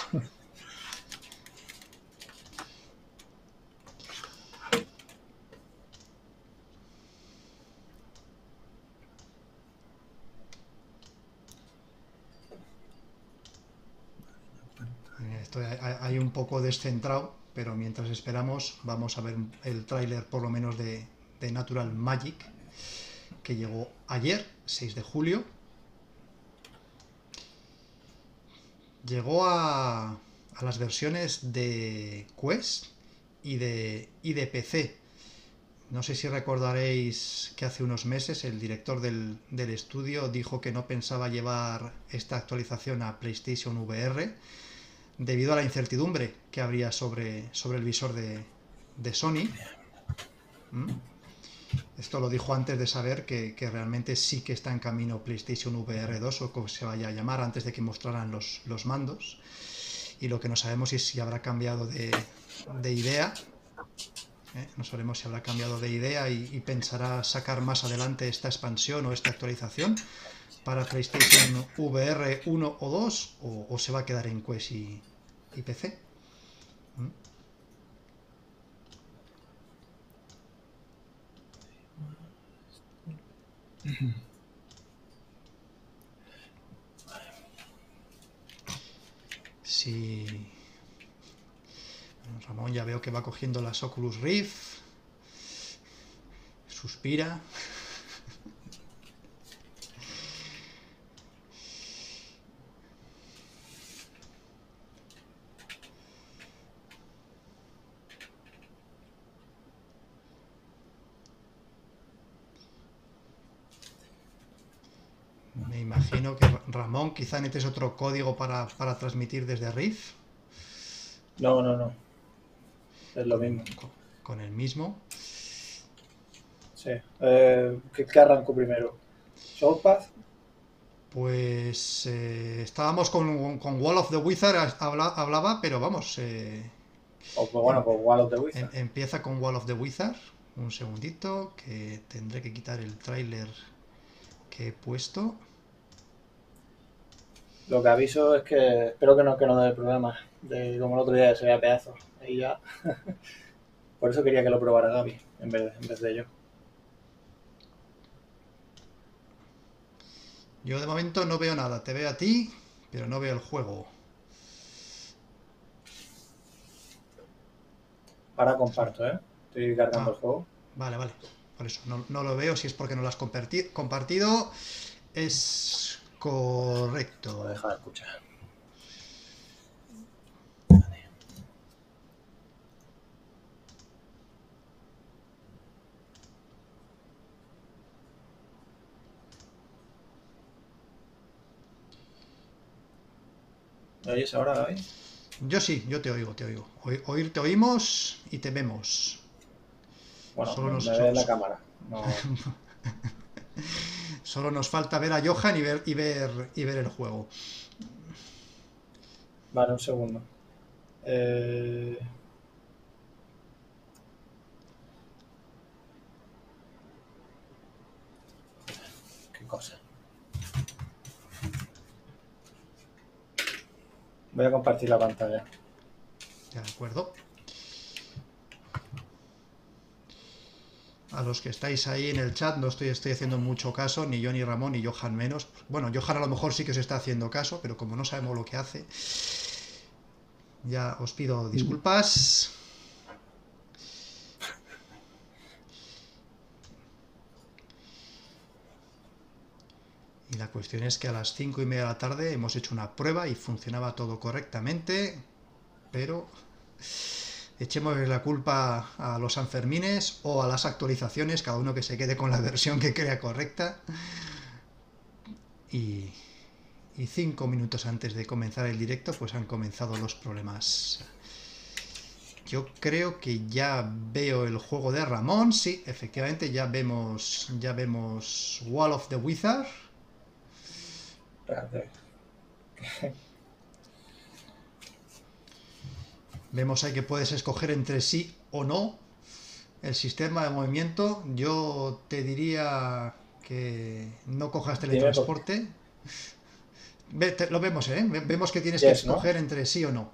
Hay un poco descentrado, pero mientras esperamos vamos a ver el tráiler por lo menos de Natural Magic, que llegó ayer, 6 de julio. Llegó a las versiones de Quest y de PC. No sé si recordaréis que hace unos meses el director del estudio dijo que no pensaba llevar esta actualización a PlayStation VR debido a la incertidumbre que habría sobre el visor de Sony. Esto lo dijo antes de saber que realmente sí que está en camino PlayStation VR 2, o como se vaya a llamar, antes de que mostraran los mandos. Y lo que no sabemos es si habrá cambiado de idea. No sabemos si habrá cambiado de idea y pensará sacar más adelante esta expansión o esta actualización para PlayStation VR 1 o 2, o se va a quedar en Quest y PC. Sí. Ramón ya veo que va cogiendo las Oculus Rift. Suspira. Me imagino que Ramón quizá necesites otro código para transmitir desde Rift. No. Es lo mismo. Con el mismo. Sí. ¿Qué arrancó primero? ¿Soulpath? Pues estábamos con Wall of the Wizard, hablaba, pero vamos. Pues Wall of the Wizard. Empieza con Wall of the Wizard. Un segundito, que tendré que quitar el tráiler que he puesto. Lo que aviso es que espero que no dé problemas, de como el otro día se vea pedazos. Ahí ya. Por eso quería que lo probara Gaby en vez de yo. Yo de momento no veo nada. Te veo a ti, pero no veo el juego. Ahora comparto, Estoy cargando el juego. Vale. Por eso no lo veo. Si es porque no lo has compartido, es correcto. Voy a dejar de escuchar. ¿Me oyes ahora, Gaby? Yo sí, yo te oigo. Oír te oímos y te vemos. Bueno, me ve en la cámara. No. Solo nos falta ver a Johan y ver el juego. Vale, un segundo. ¿Qué cosa? Voy a compartir la pantalla. De acuerdo. A los que estáis ahí en el chat no estoy haciendo mucho caso, ni yo, ni Ramón, ni Johan menos. Bueno, Johan a lo mejor sí que os está haciendo caso, pero como no sabemos lo que hace, ya os pido disculpas. Y la cuestión es que a las 5:30 de la tarde hemos hecho una prueba y funcionaba todo correctamente, pero echemos la culpa a los Sanfermines o a las actualizaciones, cada uno que se quede con la versión que crea correcta. Y 5 minutos antes de comenzar el directo, pues han comenzado los problemas. yo creo que ya veo el juego de Ramón. Sí, efectivamente, ya vemos Wall of the Wizard. Espérate. Vemos ahí que puedes escoger entre sí o no el sistema de movimiento. Yo te diría que no cojas teletransporte. Lo vemos, ¿eh? Vemos que tienes que escoger, ¿no?, entre sí o no.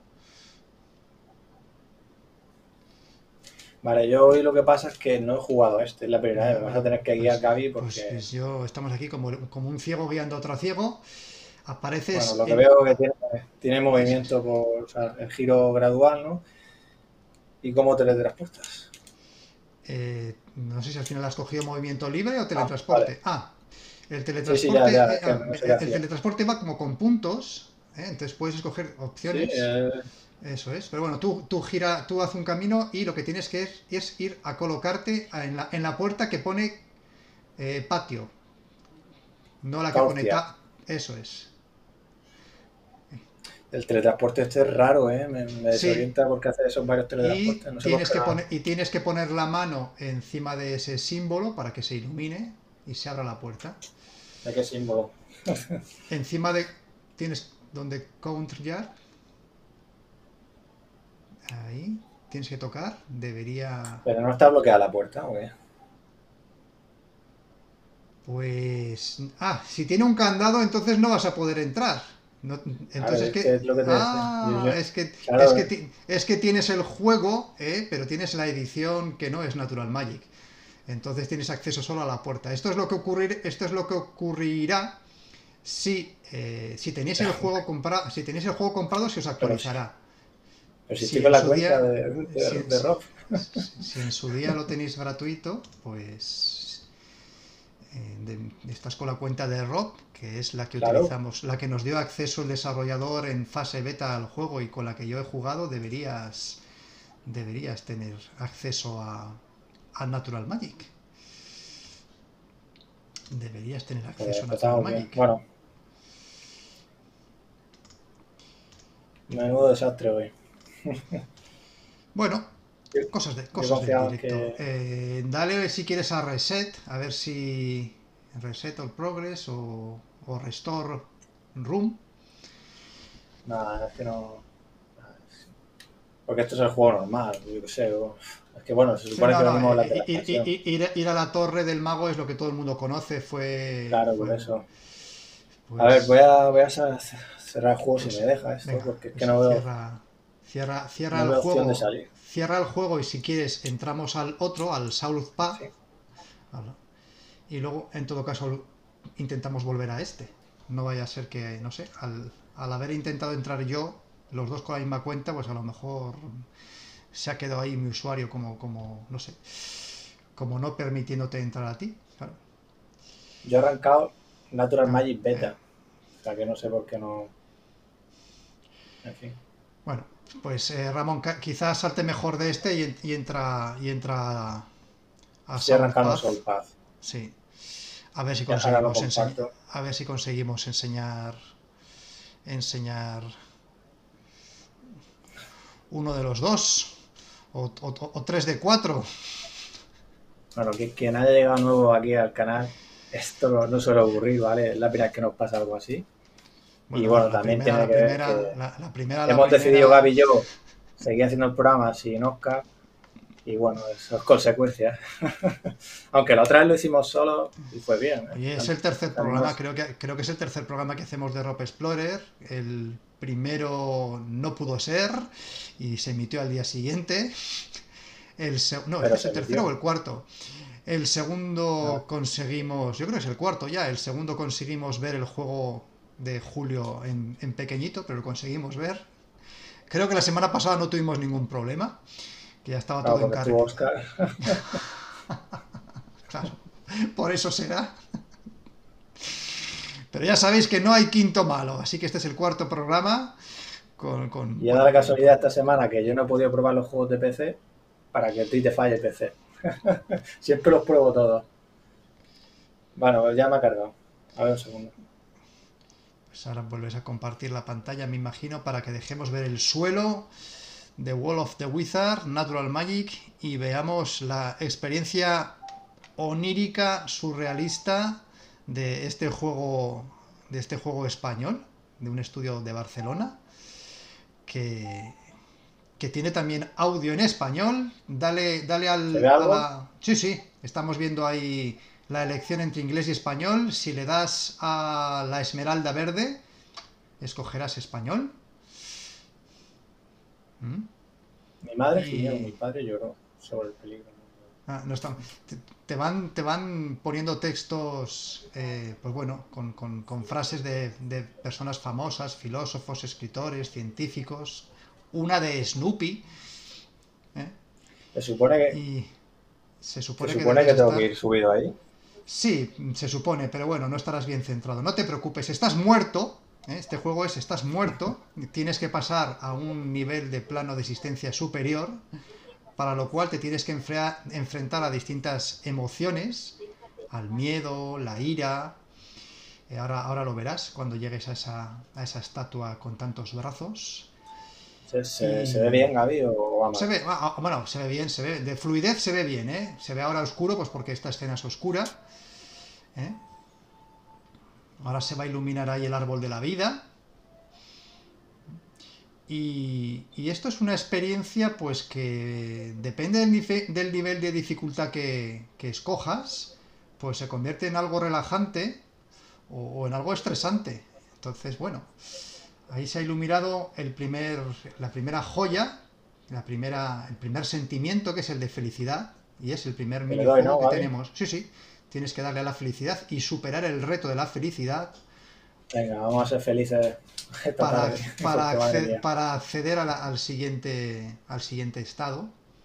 Vale, yo hoy lo que pasa es que no he jugado es la primera vez. Me vas a tener que guiar, Gaby, porque... Pues estamos aquí como un ciego guiando a otro ciego. Apareces... Bueno, lo que veo que tiene movimiento por, o sea, el giro gradual, ¿no? ¿Y cómo teletransportas? No sé si al final has cogido movimiento libre o teletransporte. Vale. El teletransporte, sí, el teletransporte va como con puntos, ¿eh? Entonces puedes escoger opciones. Sí, eso es. Pero bueno, tú haz un camino y lo que tienes que es ir a colocarte en la puerta que pone patio. No la que pone eso es. El teletransporte este es raro, ¿eh? Me desorienta porque hace esos varios teletransportes. No sé tienes que poner la mano encima de ese símbolo para que se ilumine y se abra la puerta. ¿De qué símbolo? Encima de... Tienes donde Courtyard. Ahí. Tienes que tocar. Debería... Pero no está bloqueada la puerta, ¿o qué? Pues... si tiene un candado, entonces no vas a poder entrar. No, entonces es que tienes el juego, pero tienes la edición que no es Natural Magic. Entonces tienes acceso solo a la puerta. Esto es lo que ocurrirá si tenéis el juego comprado. Si tenéis el juego comprado, se os actualizará. Pero si estoy con la cuenta de Rob. Si en su día lo tenéis gratuito, pues estás con la cuenta de Rob, que es la que utilizamos, la que nos dio acceso el desarrollador en fase beta al juego y con la que yo he jugado. Deberías tener acceso a Natural Magic. Deberías tener acceso a Natural Magic. Bueno, menudo desastre hoy. Bueno, cosas del directo. Dale si quieres a Reset, a ver si Reset All Progress o Restore Room. Nada, es que no. Porque esto es el juego normal, yo qué sé. Es que bueno, se supone que venimos la ir a la torre del mago es lo que todo el mundo conoce. Claro, por eso. Pues, a ver, voy a cerrar el juego si me deja esto, porque es que no veo. Cierra no el juego. De salir. Cierra el juego y si quieres entramos al otro, al South Path. Sí. Y luego, en todo caso, intentamos volver a este. No vaya a ser que, no sé, al haber intentado entrar yo, los dos con la misma cuenta, pues a lo mejor se ha quedado ahí mi usuario como no sé, como no permitiéndote entrar a ti. Claro. Yo he arrancado Natural Magic Beta. O sea que no sé por qué no. En fin. Bueno, pues Ramón, quizás salte mejor de este y entra a Soul Path. Sí. A ver si conseguimos enseñar uno de los dos o 3 de 4. Bueno, quien haya llegado nuevo aquí al canal, esto no suele ocurrir, ¿vale? Es la primera vez que nos pasa algo así. Bueno, y bueno, también tiene que ver que hemos decidido, Gaby y yo, seguir haciendo el programa sin Oscar. Y bueno, eso es consecuencia. Aunque la otra vez lo hicimos solo y fue bien. Oye, es el tercer programa, creo que es el tercer programa que hacemos de Rope Explorer. El primero no pudo ser y se emitió al día siguiente. ¿Es el tercero o el cuarto? El segundo conseguimos, yo creo que es el cuarto ya, el segundo conseguimos ver el juego de julio en pequeñito, pero lo conseguimos ver. Creo que la semana pasada no tuvimos ningún problema. Que ya estaba todo en carga. Claro, por eso será. Pero ya sabéis que no hay quinto malo, así que este es el cuarto programa. Y da la casualidad esta semana que yo no he podido probar los juegos de PC para que a ti te falle PC. Siempre los pruebo todos. Bueno, ya me ha cargado. A ver un segundo. Pues ahora vuelves a compartir la pantalla, me imagino, para que dejemos ver el suelo The Wall of the Wizard, Natural Magic, y veamos la experiencia onírica, surrealista de este juego español, de un estudio de Barcelona, que tiene también audio en español. Dale al... ¿Se ve algo? Sí, estamos viendo ahí la elección entre inglés y español. Si le das a la esmeralda verde, escogerás español. Mi madre gimió, mi padre lloró sobre el peligro. No están, te van poniendo textos, pues bueno, con frases de personas famosas, filósofos, escritores, científicos. Una de Snoopy. Se supone que... Y se supone que debes tengo estar... que ir subido ahí. Sí, se supone, pero bueno, no estarás bien centrado. No te preocupes, estás muerto. Este juego es, estás muerto. Tienes que pasar a un nivel de plano de existencia superior, para lo cual te tienes que enfrentar a distintas emociones, al miedo, la ira. Ahora lo verás cuando llegues a esa estatua con tantos brazos. ¿Se ve bien, Gaby, o vamos? Se ve, bueno, se ve bien, se ve. De fluidez se ve bien, ¿eh? Se ve ahora oscuro, pues porque esta escena es oscura. Ahora se va a iluminar ahí el árbol de la vida. Y esto es una experiencia, pues que depende del nivel de dificultad que escojas, pues se convierte en algo relajante o en algo estresante. Entonces, bueno, ahí se ha iluminado la primera joya, el primer sentimiento, que es el de felicidad, y es el primer minijuego que tenemos. Sí, tienes que darle a la felicidad y superar el reto de la felicidad. Venga, vamos a ser felices para acceder al siguiente estado.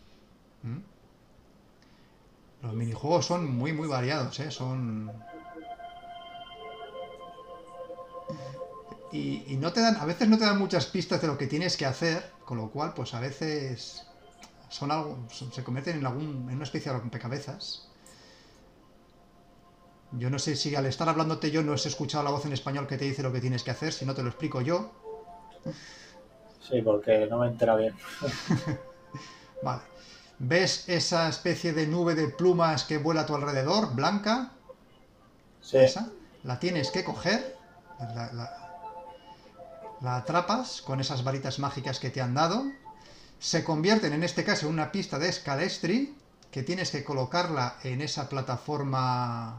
Los minijuegos son muy variados, son... Y no te dan, a veces no te dan muchas pistas de lo que tienes que hacer, con lo cual, pues a veces se convierten en una especie de rompecabezas. Yo no sé si al estar hablándote yo no has escuchado la voz en español que te dice lo que tienes que hacer, si no te lo explico yo. Sí, porque no me entera bien. Vale. ¿Ves esa especie de nube de plumas que vuela a tu alrededor, blanca? Sí. Esa. La tienes que coger. La atrapas con esas varitas mágicas que te han dado. Se convierten en este caso en una pista de Scalestri, que tienes que colocarla en esa plataforma.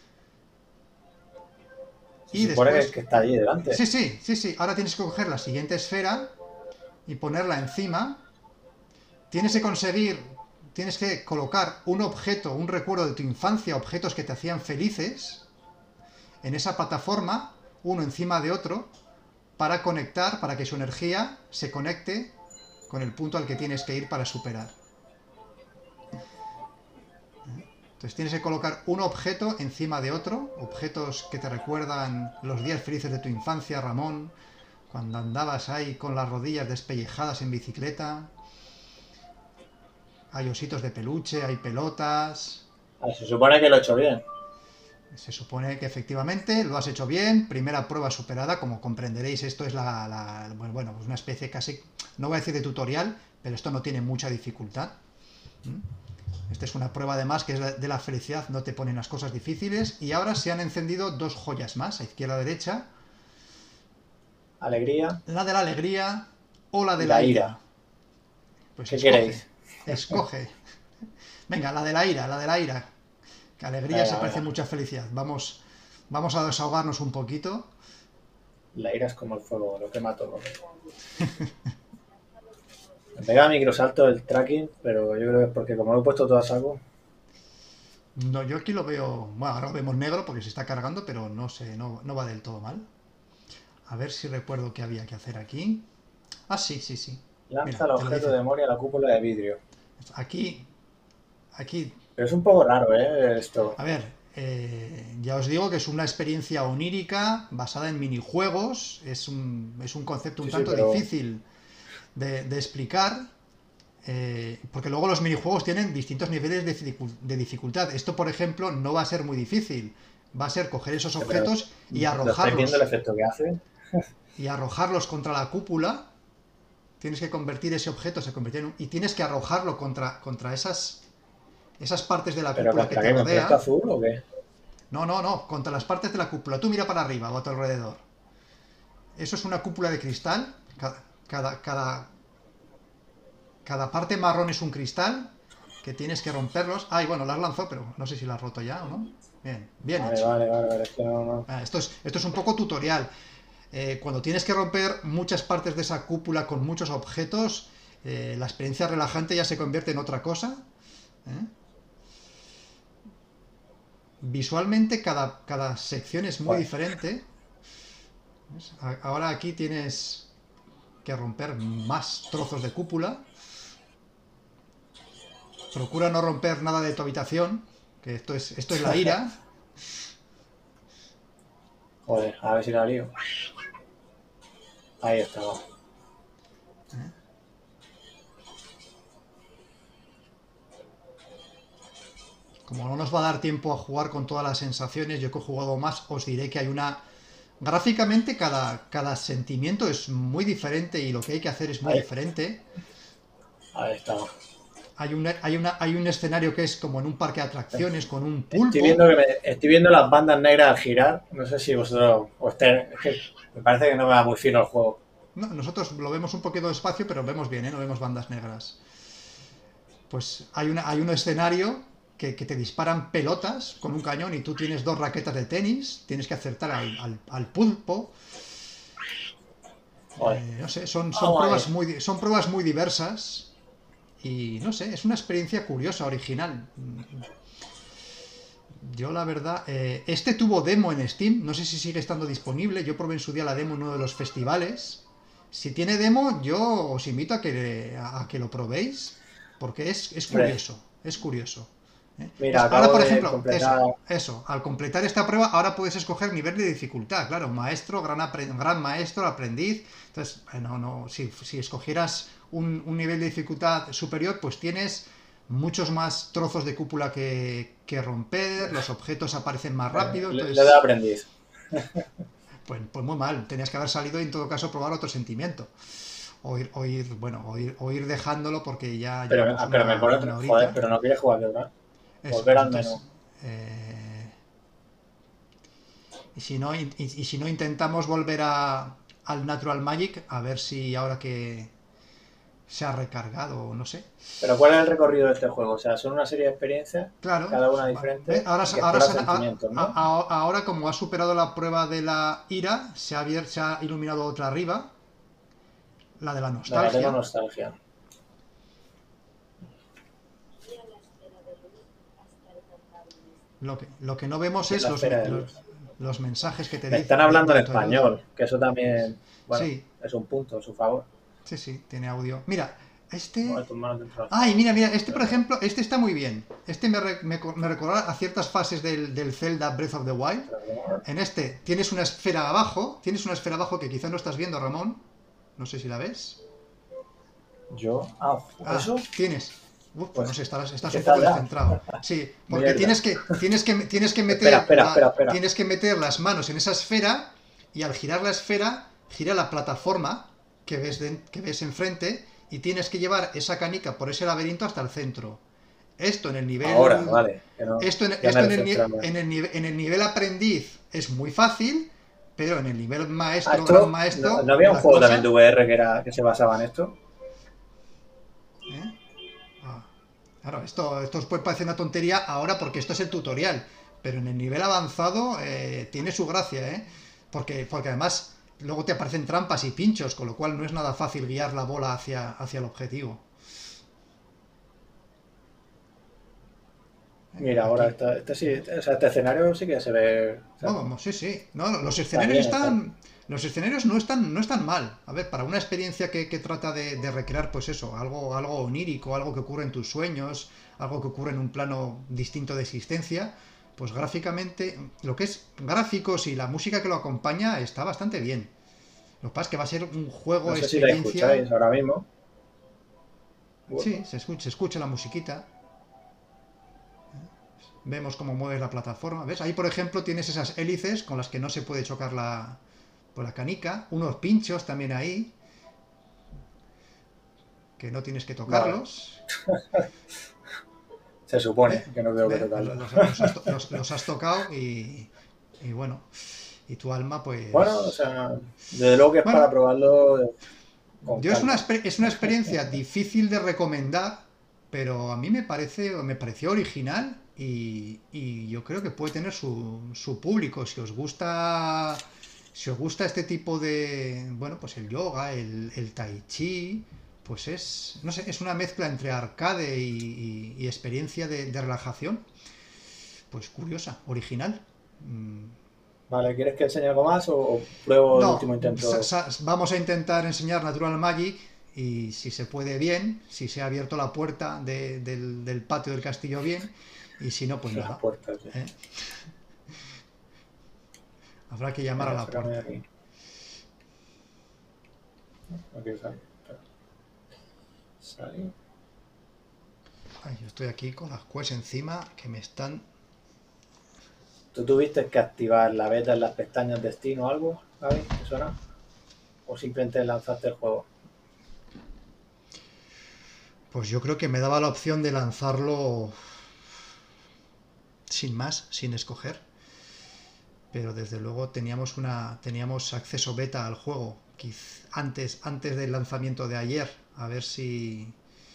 Se supone que está allí delante. Sí. Ahora tienes que coger la siguiente esfera y ponerla encima. Tienes que colocar un objeto, un recuerdo de tu infancia, objetos que te hacían felices, en esa plataforma, uno encima de otro, para conectar, para que su energía se conecte con el punto al que tienes que ir para superar. Entonces tienes que colocar un objeto encima de otro, objetos que te recuerdan los días felices de tu infancia, Ramón, cuando andabas ahí con las rodillas despellejadas en bicicleta. Hay ositos de peluche, hay pelotas. Se supone que lo he hecho bien. Se supone que efectivamente lo has hecho bien. Primera prueba superada. Como comprenderéis, esto es pues una especie casi, no voy a decir de tutorial, pero esto no tiene mucha dificultad. Esta es una prueba además que es de la felicidad, no te ponen las cosas difíciles. Y ahora se han encendido dos joyas más, a izquierda y a derecha. Alegría. La de la alegría o la de la ira. Pues ¿Qué queréis? Escoge. Venga, la de la ira. Que alegría se parece mucha felicidad. Vamos a desahogarnos un poquito. La ira es como el fuego, lo quema todo. Me pega microsalto el tracking, pero yo creo que es porque como lo he puesto todo a saco. No, yo aquí lo veo... Bueno, ahora lo vemos negro porque se está cargando, pero no sé, no va del todo mal. A ver si recuerdo qué había que hacer aquí. Ah, sí. Lanza el objeto de memoria a la cúpula de vidrio. Aquí. Pero es un poco raro, esto. A ver, ya os digo que es una experiencia onírica basada en minijuegos. Es un concepto un tanto difícil de explicar. Porque luego los minijuegos tienen distintos niveles de dificultad. Esto, por ejemplo, no va a ser muy difícil. Va a ser coger esos objetos y arrojarlos. ¿Estáis viendo el efecto que hace? Y arrojarlos contra la cúpula. Tienes que convertir ese objeto, se convierte y tienes que arrojarlo contra esas partes de la cúpula que te rodea. ¿Esto azul o qué? No, contra las partes de la cúpula. Tú mira para arriba o a tu alrededor. Eso es una cúpula de cristal. Cada parte marrón es un cristal que tienes que romperlos. Y bueno, las lanzó, pero no sé si las has roto ya o no. Bien hecho. Vale. Es que no. Esto es un poco tutorial. Cuando tienes que romper muchas partes de esa cúpula con muchos objetos, la experiencia relajante ya se convierte en otra cosa. Visualmente cada sección es muy diferente. Ahora aquí tienes que romper más trozos de cúpula. Procura no romper nada de tu habitación, que esto es la ira. Joder, a ver si la lío. Ahí está. Como no nos va a dar tiempo a jugar con todas las sensaciones, yo que he jugado más, os diré que hay una... Gráficamente cada sentimiento es muy diferente y lo que hay que hacer es muy diferente. Ahí está. Hay un escenario que es como en un parque de atracciones con un pulpo. Estoy viendo las bandas negras al girar. No sé si vosotros... Es que me parece que no me va muy fino el juego. No, nosotros lo vemos un poquito despacio, pero vemos bien, no vemos bandas negras. Pues hay un escenario que te disparan pelotas con un cañón y tú tienes 2 raquetas de tenis, tienes que acertar al pulpo. No sé, son pruebas muy diversas y no sé, es una experiencia curiosa, original. Yo la verdad, este tuvo demo en Steam, no sé si sigue estando disponible, yo probé en su día la demo en uno de los festivales. Si tiene demo, yo os invito a que lo probéis, porque es curioso. Mira, ahora, por ejemplo, al completar esta prueba, ahora puedes escoger nivel de dificultad, claro, maestro, gran maestro, aprendiz. Entonces, si escogieras un nivel de dificultad superior, pues tienes muchos más trozos de cúpula que romper, los objetos aparecen más rápido. Le da aprendiz. Pues muy mal, tenías que haber salido y en todo caso probar otro sentimiento. O ir dejándolo porque ya... Pero me pone otra, joder, pero no quieres jugar, ¿verdad? Volver al menú. Y si no intentamos volver al Natural Magic, a ver si ahora que se ha recargado, no sé. Pero ¿cuál es el recorrido de este juego? O sea, son una serie de experiencias, claro, cada una diferente. Ahora como ha superado la prueba de la ira, se ha iluminado otra arriba, la de la nostalgia. Lo que no vemos es los mensajes que te dicen. Están hablando en español, que eso también es un punto a su favor. Sí, tiene audio. Mira, mira, por ejemplo, este está muy bien. Este me recuerda a ciertas fases del Zelda Breath of the Wild. En este tienes una esfera abajo que quizás no estás viendo, Ramón. No sé si la ves. ¿Yo? ¿Eso? Tienes. Pues no sé, estás un poco descentrado. Sí, porque tienes que meter tienes que meter las manos en esa esfera y al girar la esfera gira la plataforma que ves enfrente y tienes que llevar esa canica por ese laberinto hasta el centro. Esto en el nivel en el nivel aprendiz es muy fácil, pero en el nivel maestro, gran maestro... ¿No había un juego también de VR que se basaba en esto? Claro, esto os puede parecer una tontería ahora porque esto es el tutorial, pero en el nivel avanzado tiene su gracia, porque además luego te aparecen trampas y pinchos, con lo cual no es nada fácil guiar la bola hacia el objetivo. Mira, ahora este escenario sí que se ve... Sí. No, los escenarios no están mal. A ver, para una experiencia que trata de recrear, pues eso, algo onírico, algo que ocurre en tus sueños, algo que ocurre en un plano distinto de existencia, pues gráficamente, lo que es gráficos y la música que lo acompaña está bastante bien. Lo que pasa es que va a ser un juego de experiencia... No sé si la escucháis ahora mismo. Bueno. Sí, se escucha la musiquita. Vemos cómo mueves la plataforma. ¿Ves? Ahí, por ejemplo, tienes esas hélices con las que no se puede chocar la canica. Unos pinchos también ahí. que no tienes que tocarlos. Se supone que no tengo que tocarlos. Los has tocado y bueno, y tu alma pues... Bueno, o sea, desde luego que es para probarlo. Yo es una experiencia difícil de recomendar, pero a mí me pareció original y yo creo que puede tener su público. Si os gusta este tipo de, bueno, pues el yoga, el tai chi, pues es, no sé, es una mezcla entre arcade y experiencia de relajación, pues curiosa, original. Vale, ¿quieres que enseñe algo más o pruebo el último intento? Vamos a intentar enseñar Natural Magic y si se puede bien, si se ha abierto la puerta del patio del castillo bien, y si no, pues nada. Las puertas, sí. Habrá que llamar a la puerta. Aquí sale. Ay, yo estoy aquí con las quests encima que me están... ¿Tú tuviste que activar la beta en las pestañas destino o algo, Gaby? ¿Te suena? ¿O simplemente lanzaste el juego? Pues yo creo que me daba la opción de lanzarlo sin más, sin escoger. Pero desde luego teníamos acceso beta al juego antes del lanzamiento de ayer. A ver si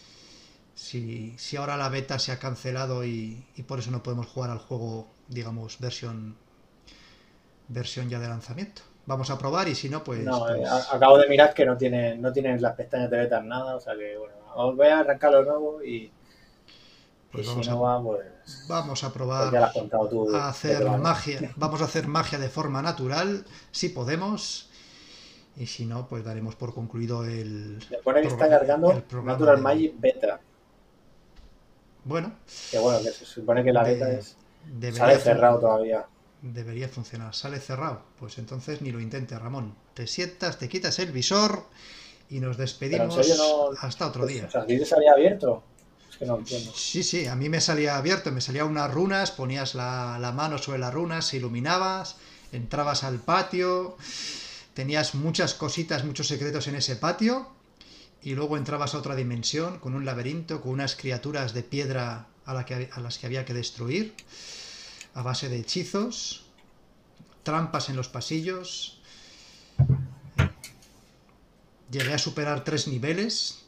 ahora la beta se ha cancelado y por eso no podemos jugar al juego, digamos, versión ya de lanzamiento. Vamos a probar y si no, pues... No, acabo de mirar que no tienen las pestañas de beta nada, o sea que bueno, voy a arrancarlo de nuevo y pues vamos a probar ya lo has contado tú, a hacer magia. Vamos a hacer magia de forma natural, si podemos, y si no, pues daremos por concluido el... Le pone que está cargando Natural Magic Beta. Bueno. Que bueno, que se supone que la beta sale cerrado todavía. Debería funcionar. ¿Sale cerrado? Pues entonces ni lo intentes, Ramón. Te sientas, te quitas el visor y nos despedimos hasta otro día. O sea, ¿a ti te salía abierto? Es que no entiendo. Sí, a mí me salía abierto, me salían unas runas, ponías la mano sobre las runas, iluminabas, entrabas al patio, tenías muchas cositas, muchos secretos en ese patio, y luego entrabas a otra dimensión con un laberinto, con unas criaturas de piedra a las que había que destruir, a base de hechizos, trampas en los pasillos. Llegué a superar 3 niveles.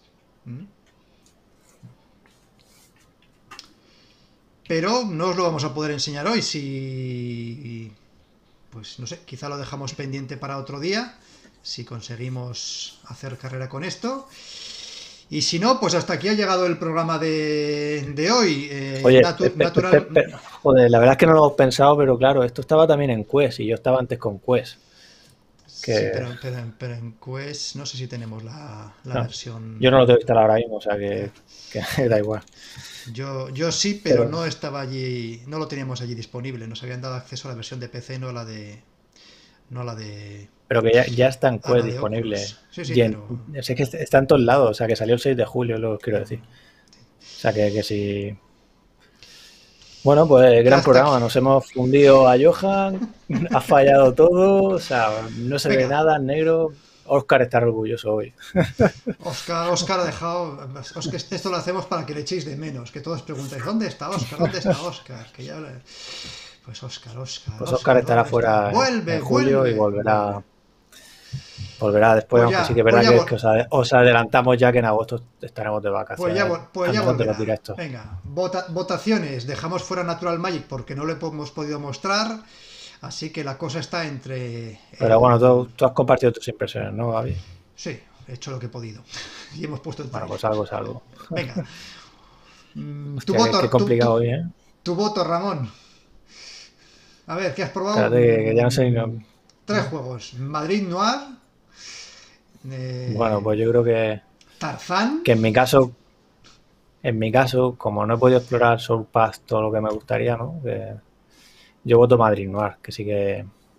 Pero no os lo vamos a poder enseñar hoy. Pues no sé, quizá lo dejamos pendiente para otro día, si conseguimos hacer carrera con esto. Y si no, pues hasta aquí ha llegado el programa de hoy. Oye, joder, la verdad es que no lo hemos pensado, pero claro, esto estaba también en Quest y yo estaba antes con Quest. Sí, pero en Quest no sé si tenemos la versión... Yo no lo tengo instalado ahora mismo, o sea que da igual. Yo sí, pero no estaba allí, no lo teníamos allí disponible. Nos habían dado acceso a la versión de PC, no a la de... Pero que ya está en Quest disponible. Sí, pero... Sé que está en todos lados, o sea que salió el 6 de julio, lo quiero decir. O sea que sí. Bueno, pues gran programa, nos hemos fundido a Johan, ha fallado todo, o sea, no se ve nada en negro. Óscar está orgulloso hoy. Óscar ha dejado... Esto lo hacemos para que le echéis de menos, que todos preguntáis, ¿dónde está Óscar? ¿Dónde está Óscar? Que ya... Pues Óscar estará fuera en julio y volverá después, pues aunque sí que es verdad que os adelantamos ya que en agosto estaremos de vacaciones. Pues ya volverá. Venga, votaciones. Dejamos fuera Natural Magic porque no lo hemos podido mostrar, así que la cosa está entre... Pero bueno, tú has compartido tus impresiones, ¿no, Gaby? Sí, he hecho lo que he podido. Y hemos puesto el trailer. Bueno, pues algo. Venga. Hostia, qué complicado hoy, ¿eh? Tu voto, Ramón. A ver, ¿qué has probado? Espérate, que ya no sé. 3 juegos. Madrid Noir. Bueno, pues yo creo que... Tarzán. Que en mi caso, como no he podido explorar Soul Pass todo lo que me gustaría, ¿no? Yo voto Madrid Noir, que sí que...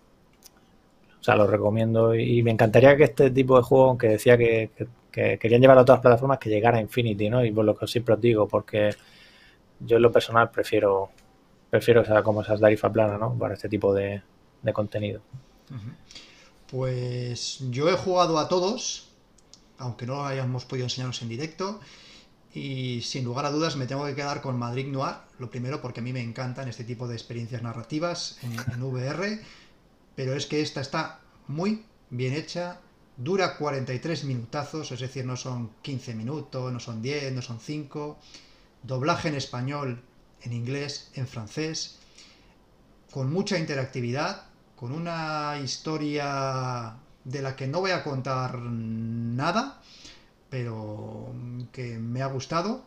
O sea, lo recomiendo y me encantaría que este tipo de juego, aunque decía que querían llevarlo a todas las plataformas, que llegara a Infinity, ¿no? Y por lo que siempre os digo, porque yo en lo personal prefiero como esas tarifa plana, ¿no? Para este tipo de contenido. Pues yo he jugado a todos aunque no lo hayamos podido enseñaros en directo. Y sin lugar a dudas me tengo que quedar con Madrid Noir, lo primero porque a mí me encantan este tipo de experiencias narrativas en VR, pero es que esta está muy bien hecha, dura 43 minutazos, es decir, no son 15 minutos, no son 10, no son 5, doblaje en español, en inglés, en francés, con mucha interactividad, con una historia de la que no voy a contar nada, pero que me ha gustado.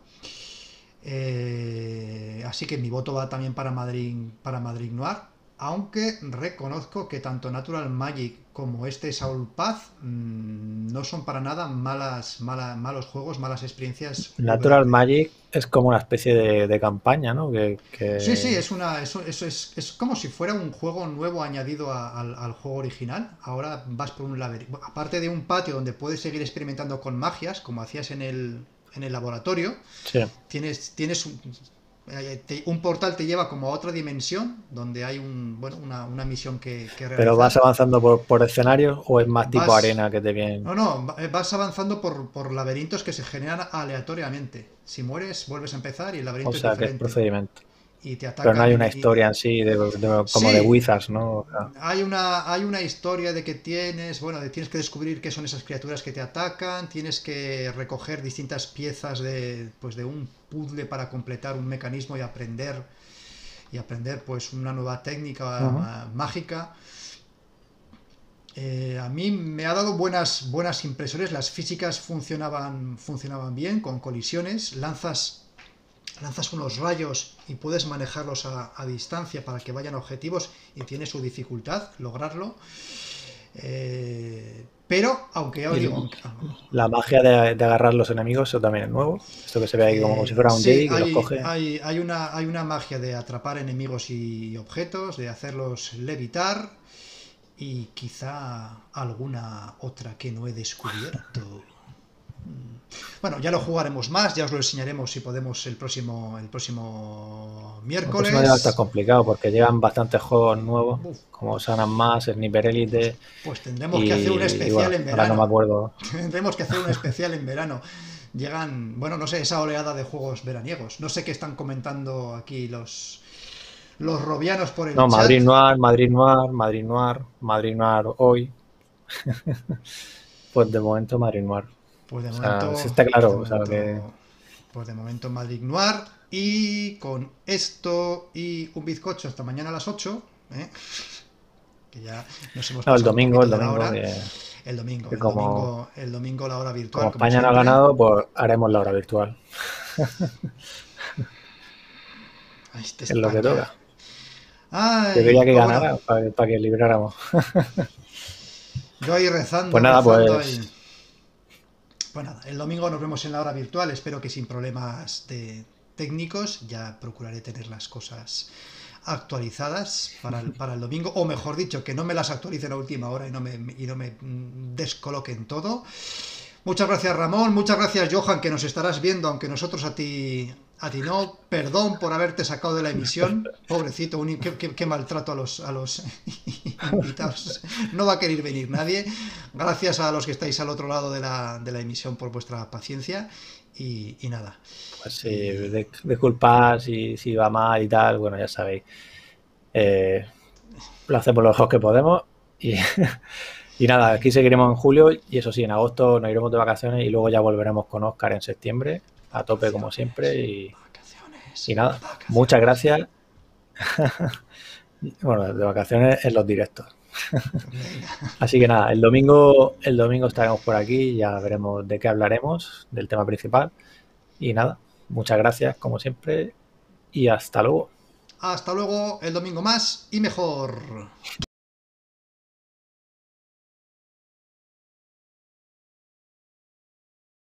Así que mi voto va también para Madrid Noir, aunque reconozco que tanto Natural Magic como este Soul Path no son para nada malos juegos, malas experiencias. Natural Magic es como una especie de campaña, ¿no? Sí, es como si fuera un juego nuevo añadido al juego original. Ahora vas por un laberinto, aparte de un patio donde puedes seguir experimentando con magias, como hacías en el laboratorio. Sí. Tienes un portal te lleva como a otra dimensión donde hay una misión que realizar. ¿Pero vas avanzando por escenarios o es más tipo arena que te viene? No, vas avanzando por laberintos que se generan aleatoriamente. Si mueres, vuelves a empezar y el laberinto es diferente. Que es procedimiento. Y te atacan. Pero no hay una historia en sí como de Wizards, ¿no? Hay una historia de que tienes que descubrir qué son esas criaturas que te atacan, tienes que recoger distintas piezas de un puzzle para completar un mecanismo y aprender pues una nueva técnica mágica. A mí me ha dado buenas impresiones, las físicas funcionaban bien, con colisiones, lanzas unos rayos y puedes manejarlos a distancia para que vayan a objetivos y tiene su dificultad lograrlo. Pero, aunque la magia de agarrar los enemigos, eso también es nuevo. Esto que se ve ahí como si fuera un Jedi que los coge. Hay una magia de atrapar enemigos y objetos, de hacerlos levitar y quizá alguna otra que no he descubierto. Bueno, ya lo jugaremos más, ya os lo enseñaremos si podemos el próximo miércoles. El próximo día está complicado porque llegan bastantes juegos nuevos, como San Más, Sniper Elite. Pues tendremos que hacer un especial en verano. Ahora no me acuerdo. Tendremos que hacer un especial en verano. Llegan, no sé, esa oleada de juegos veraniegos. No sé qué están comentando aquí los robianos por el chat. Madrid Noir hoy. Pues de momento Madrid Noir. Pues de momento, está claro. Pues de momento Madrid Noir. Y con esto y un bizcocho hasta mañana a las 8. Que ya nos hemos pasado el domingo. El domingo la hora virtual. Como España no ha ganado, pues haremos la hora virtual. Es lo que toca. Yo quería que ganara para que libráramos. Yo ahí rezando. Pues nada, Pues nada, el domingo nos vemos en la hora virtual, espero que sin problemas técnicos, ya procuraré tener las cosas actualizadas para el domingo, o mejor dicho, que no me las actualicen a última hora y no me descoloquen todo. Muchas gracias, Ramón, muchas gracias, Johan, que nos estarás viendo, aunque nosotros a ti no. Perdón por haberte sacado de la emisión, pobrecito, qué maltrato a los invitados. No va a querer venir nadie. Gracias a los que estáis al otro lado de la emisión por vuestra paciencia y nada. Pues sí, disculpad si va mal y tal, bueno, ya sabéis. Lo hacemos lo mejor que podemos y nada, aquí seguiremos en julio y eso sí, en agosto nos iremos de vacaciones y luego ya volveremos con Óscar en septiembre. A tope como siempre y nada, muchas gracias. Bueno, de vacaciones en los directos. Así que nada, el domingo estaremos por aquí, ya veremos de qué hablaremos, del tema principal. Y nada, muchas gracias como siempre y hasta luego. Hasta luego, el domingo más y mejor.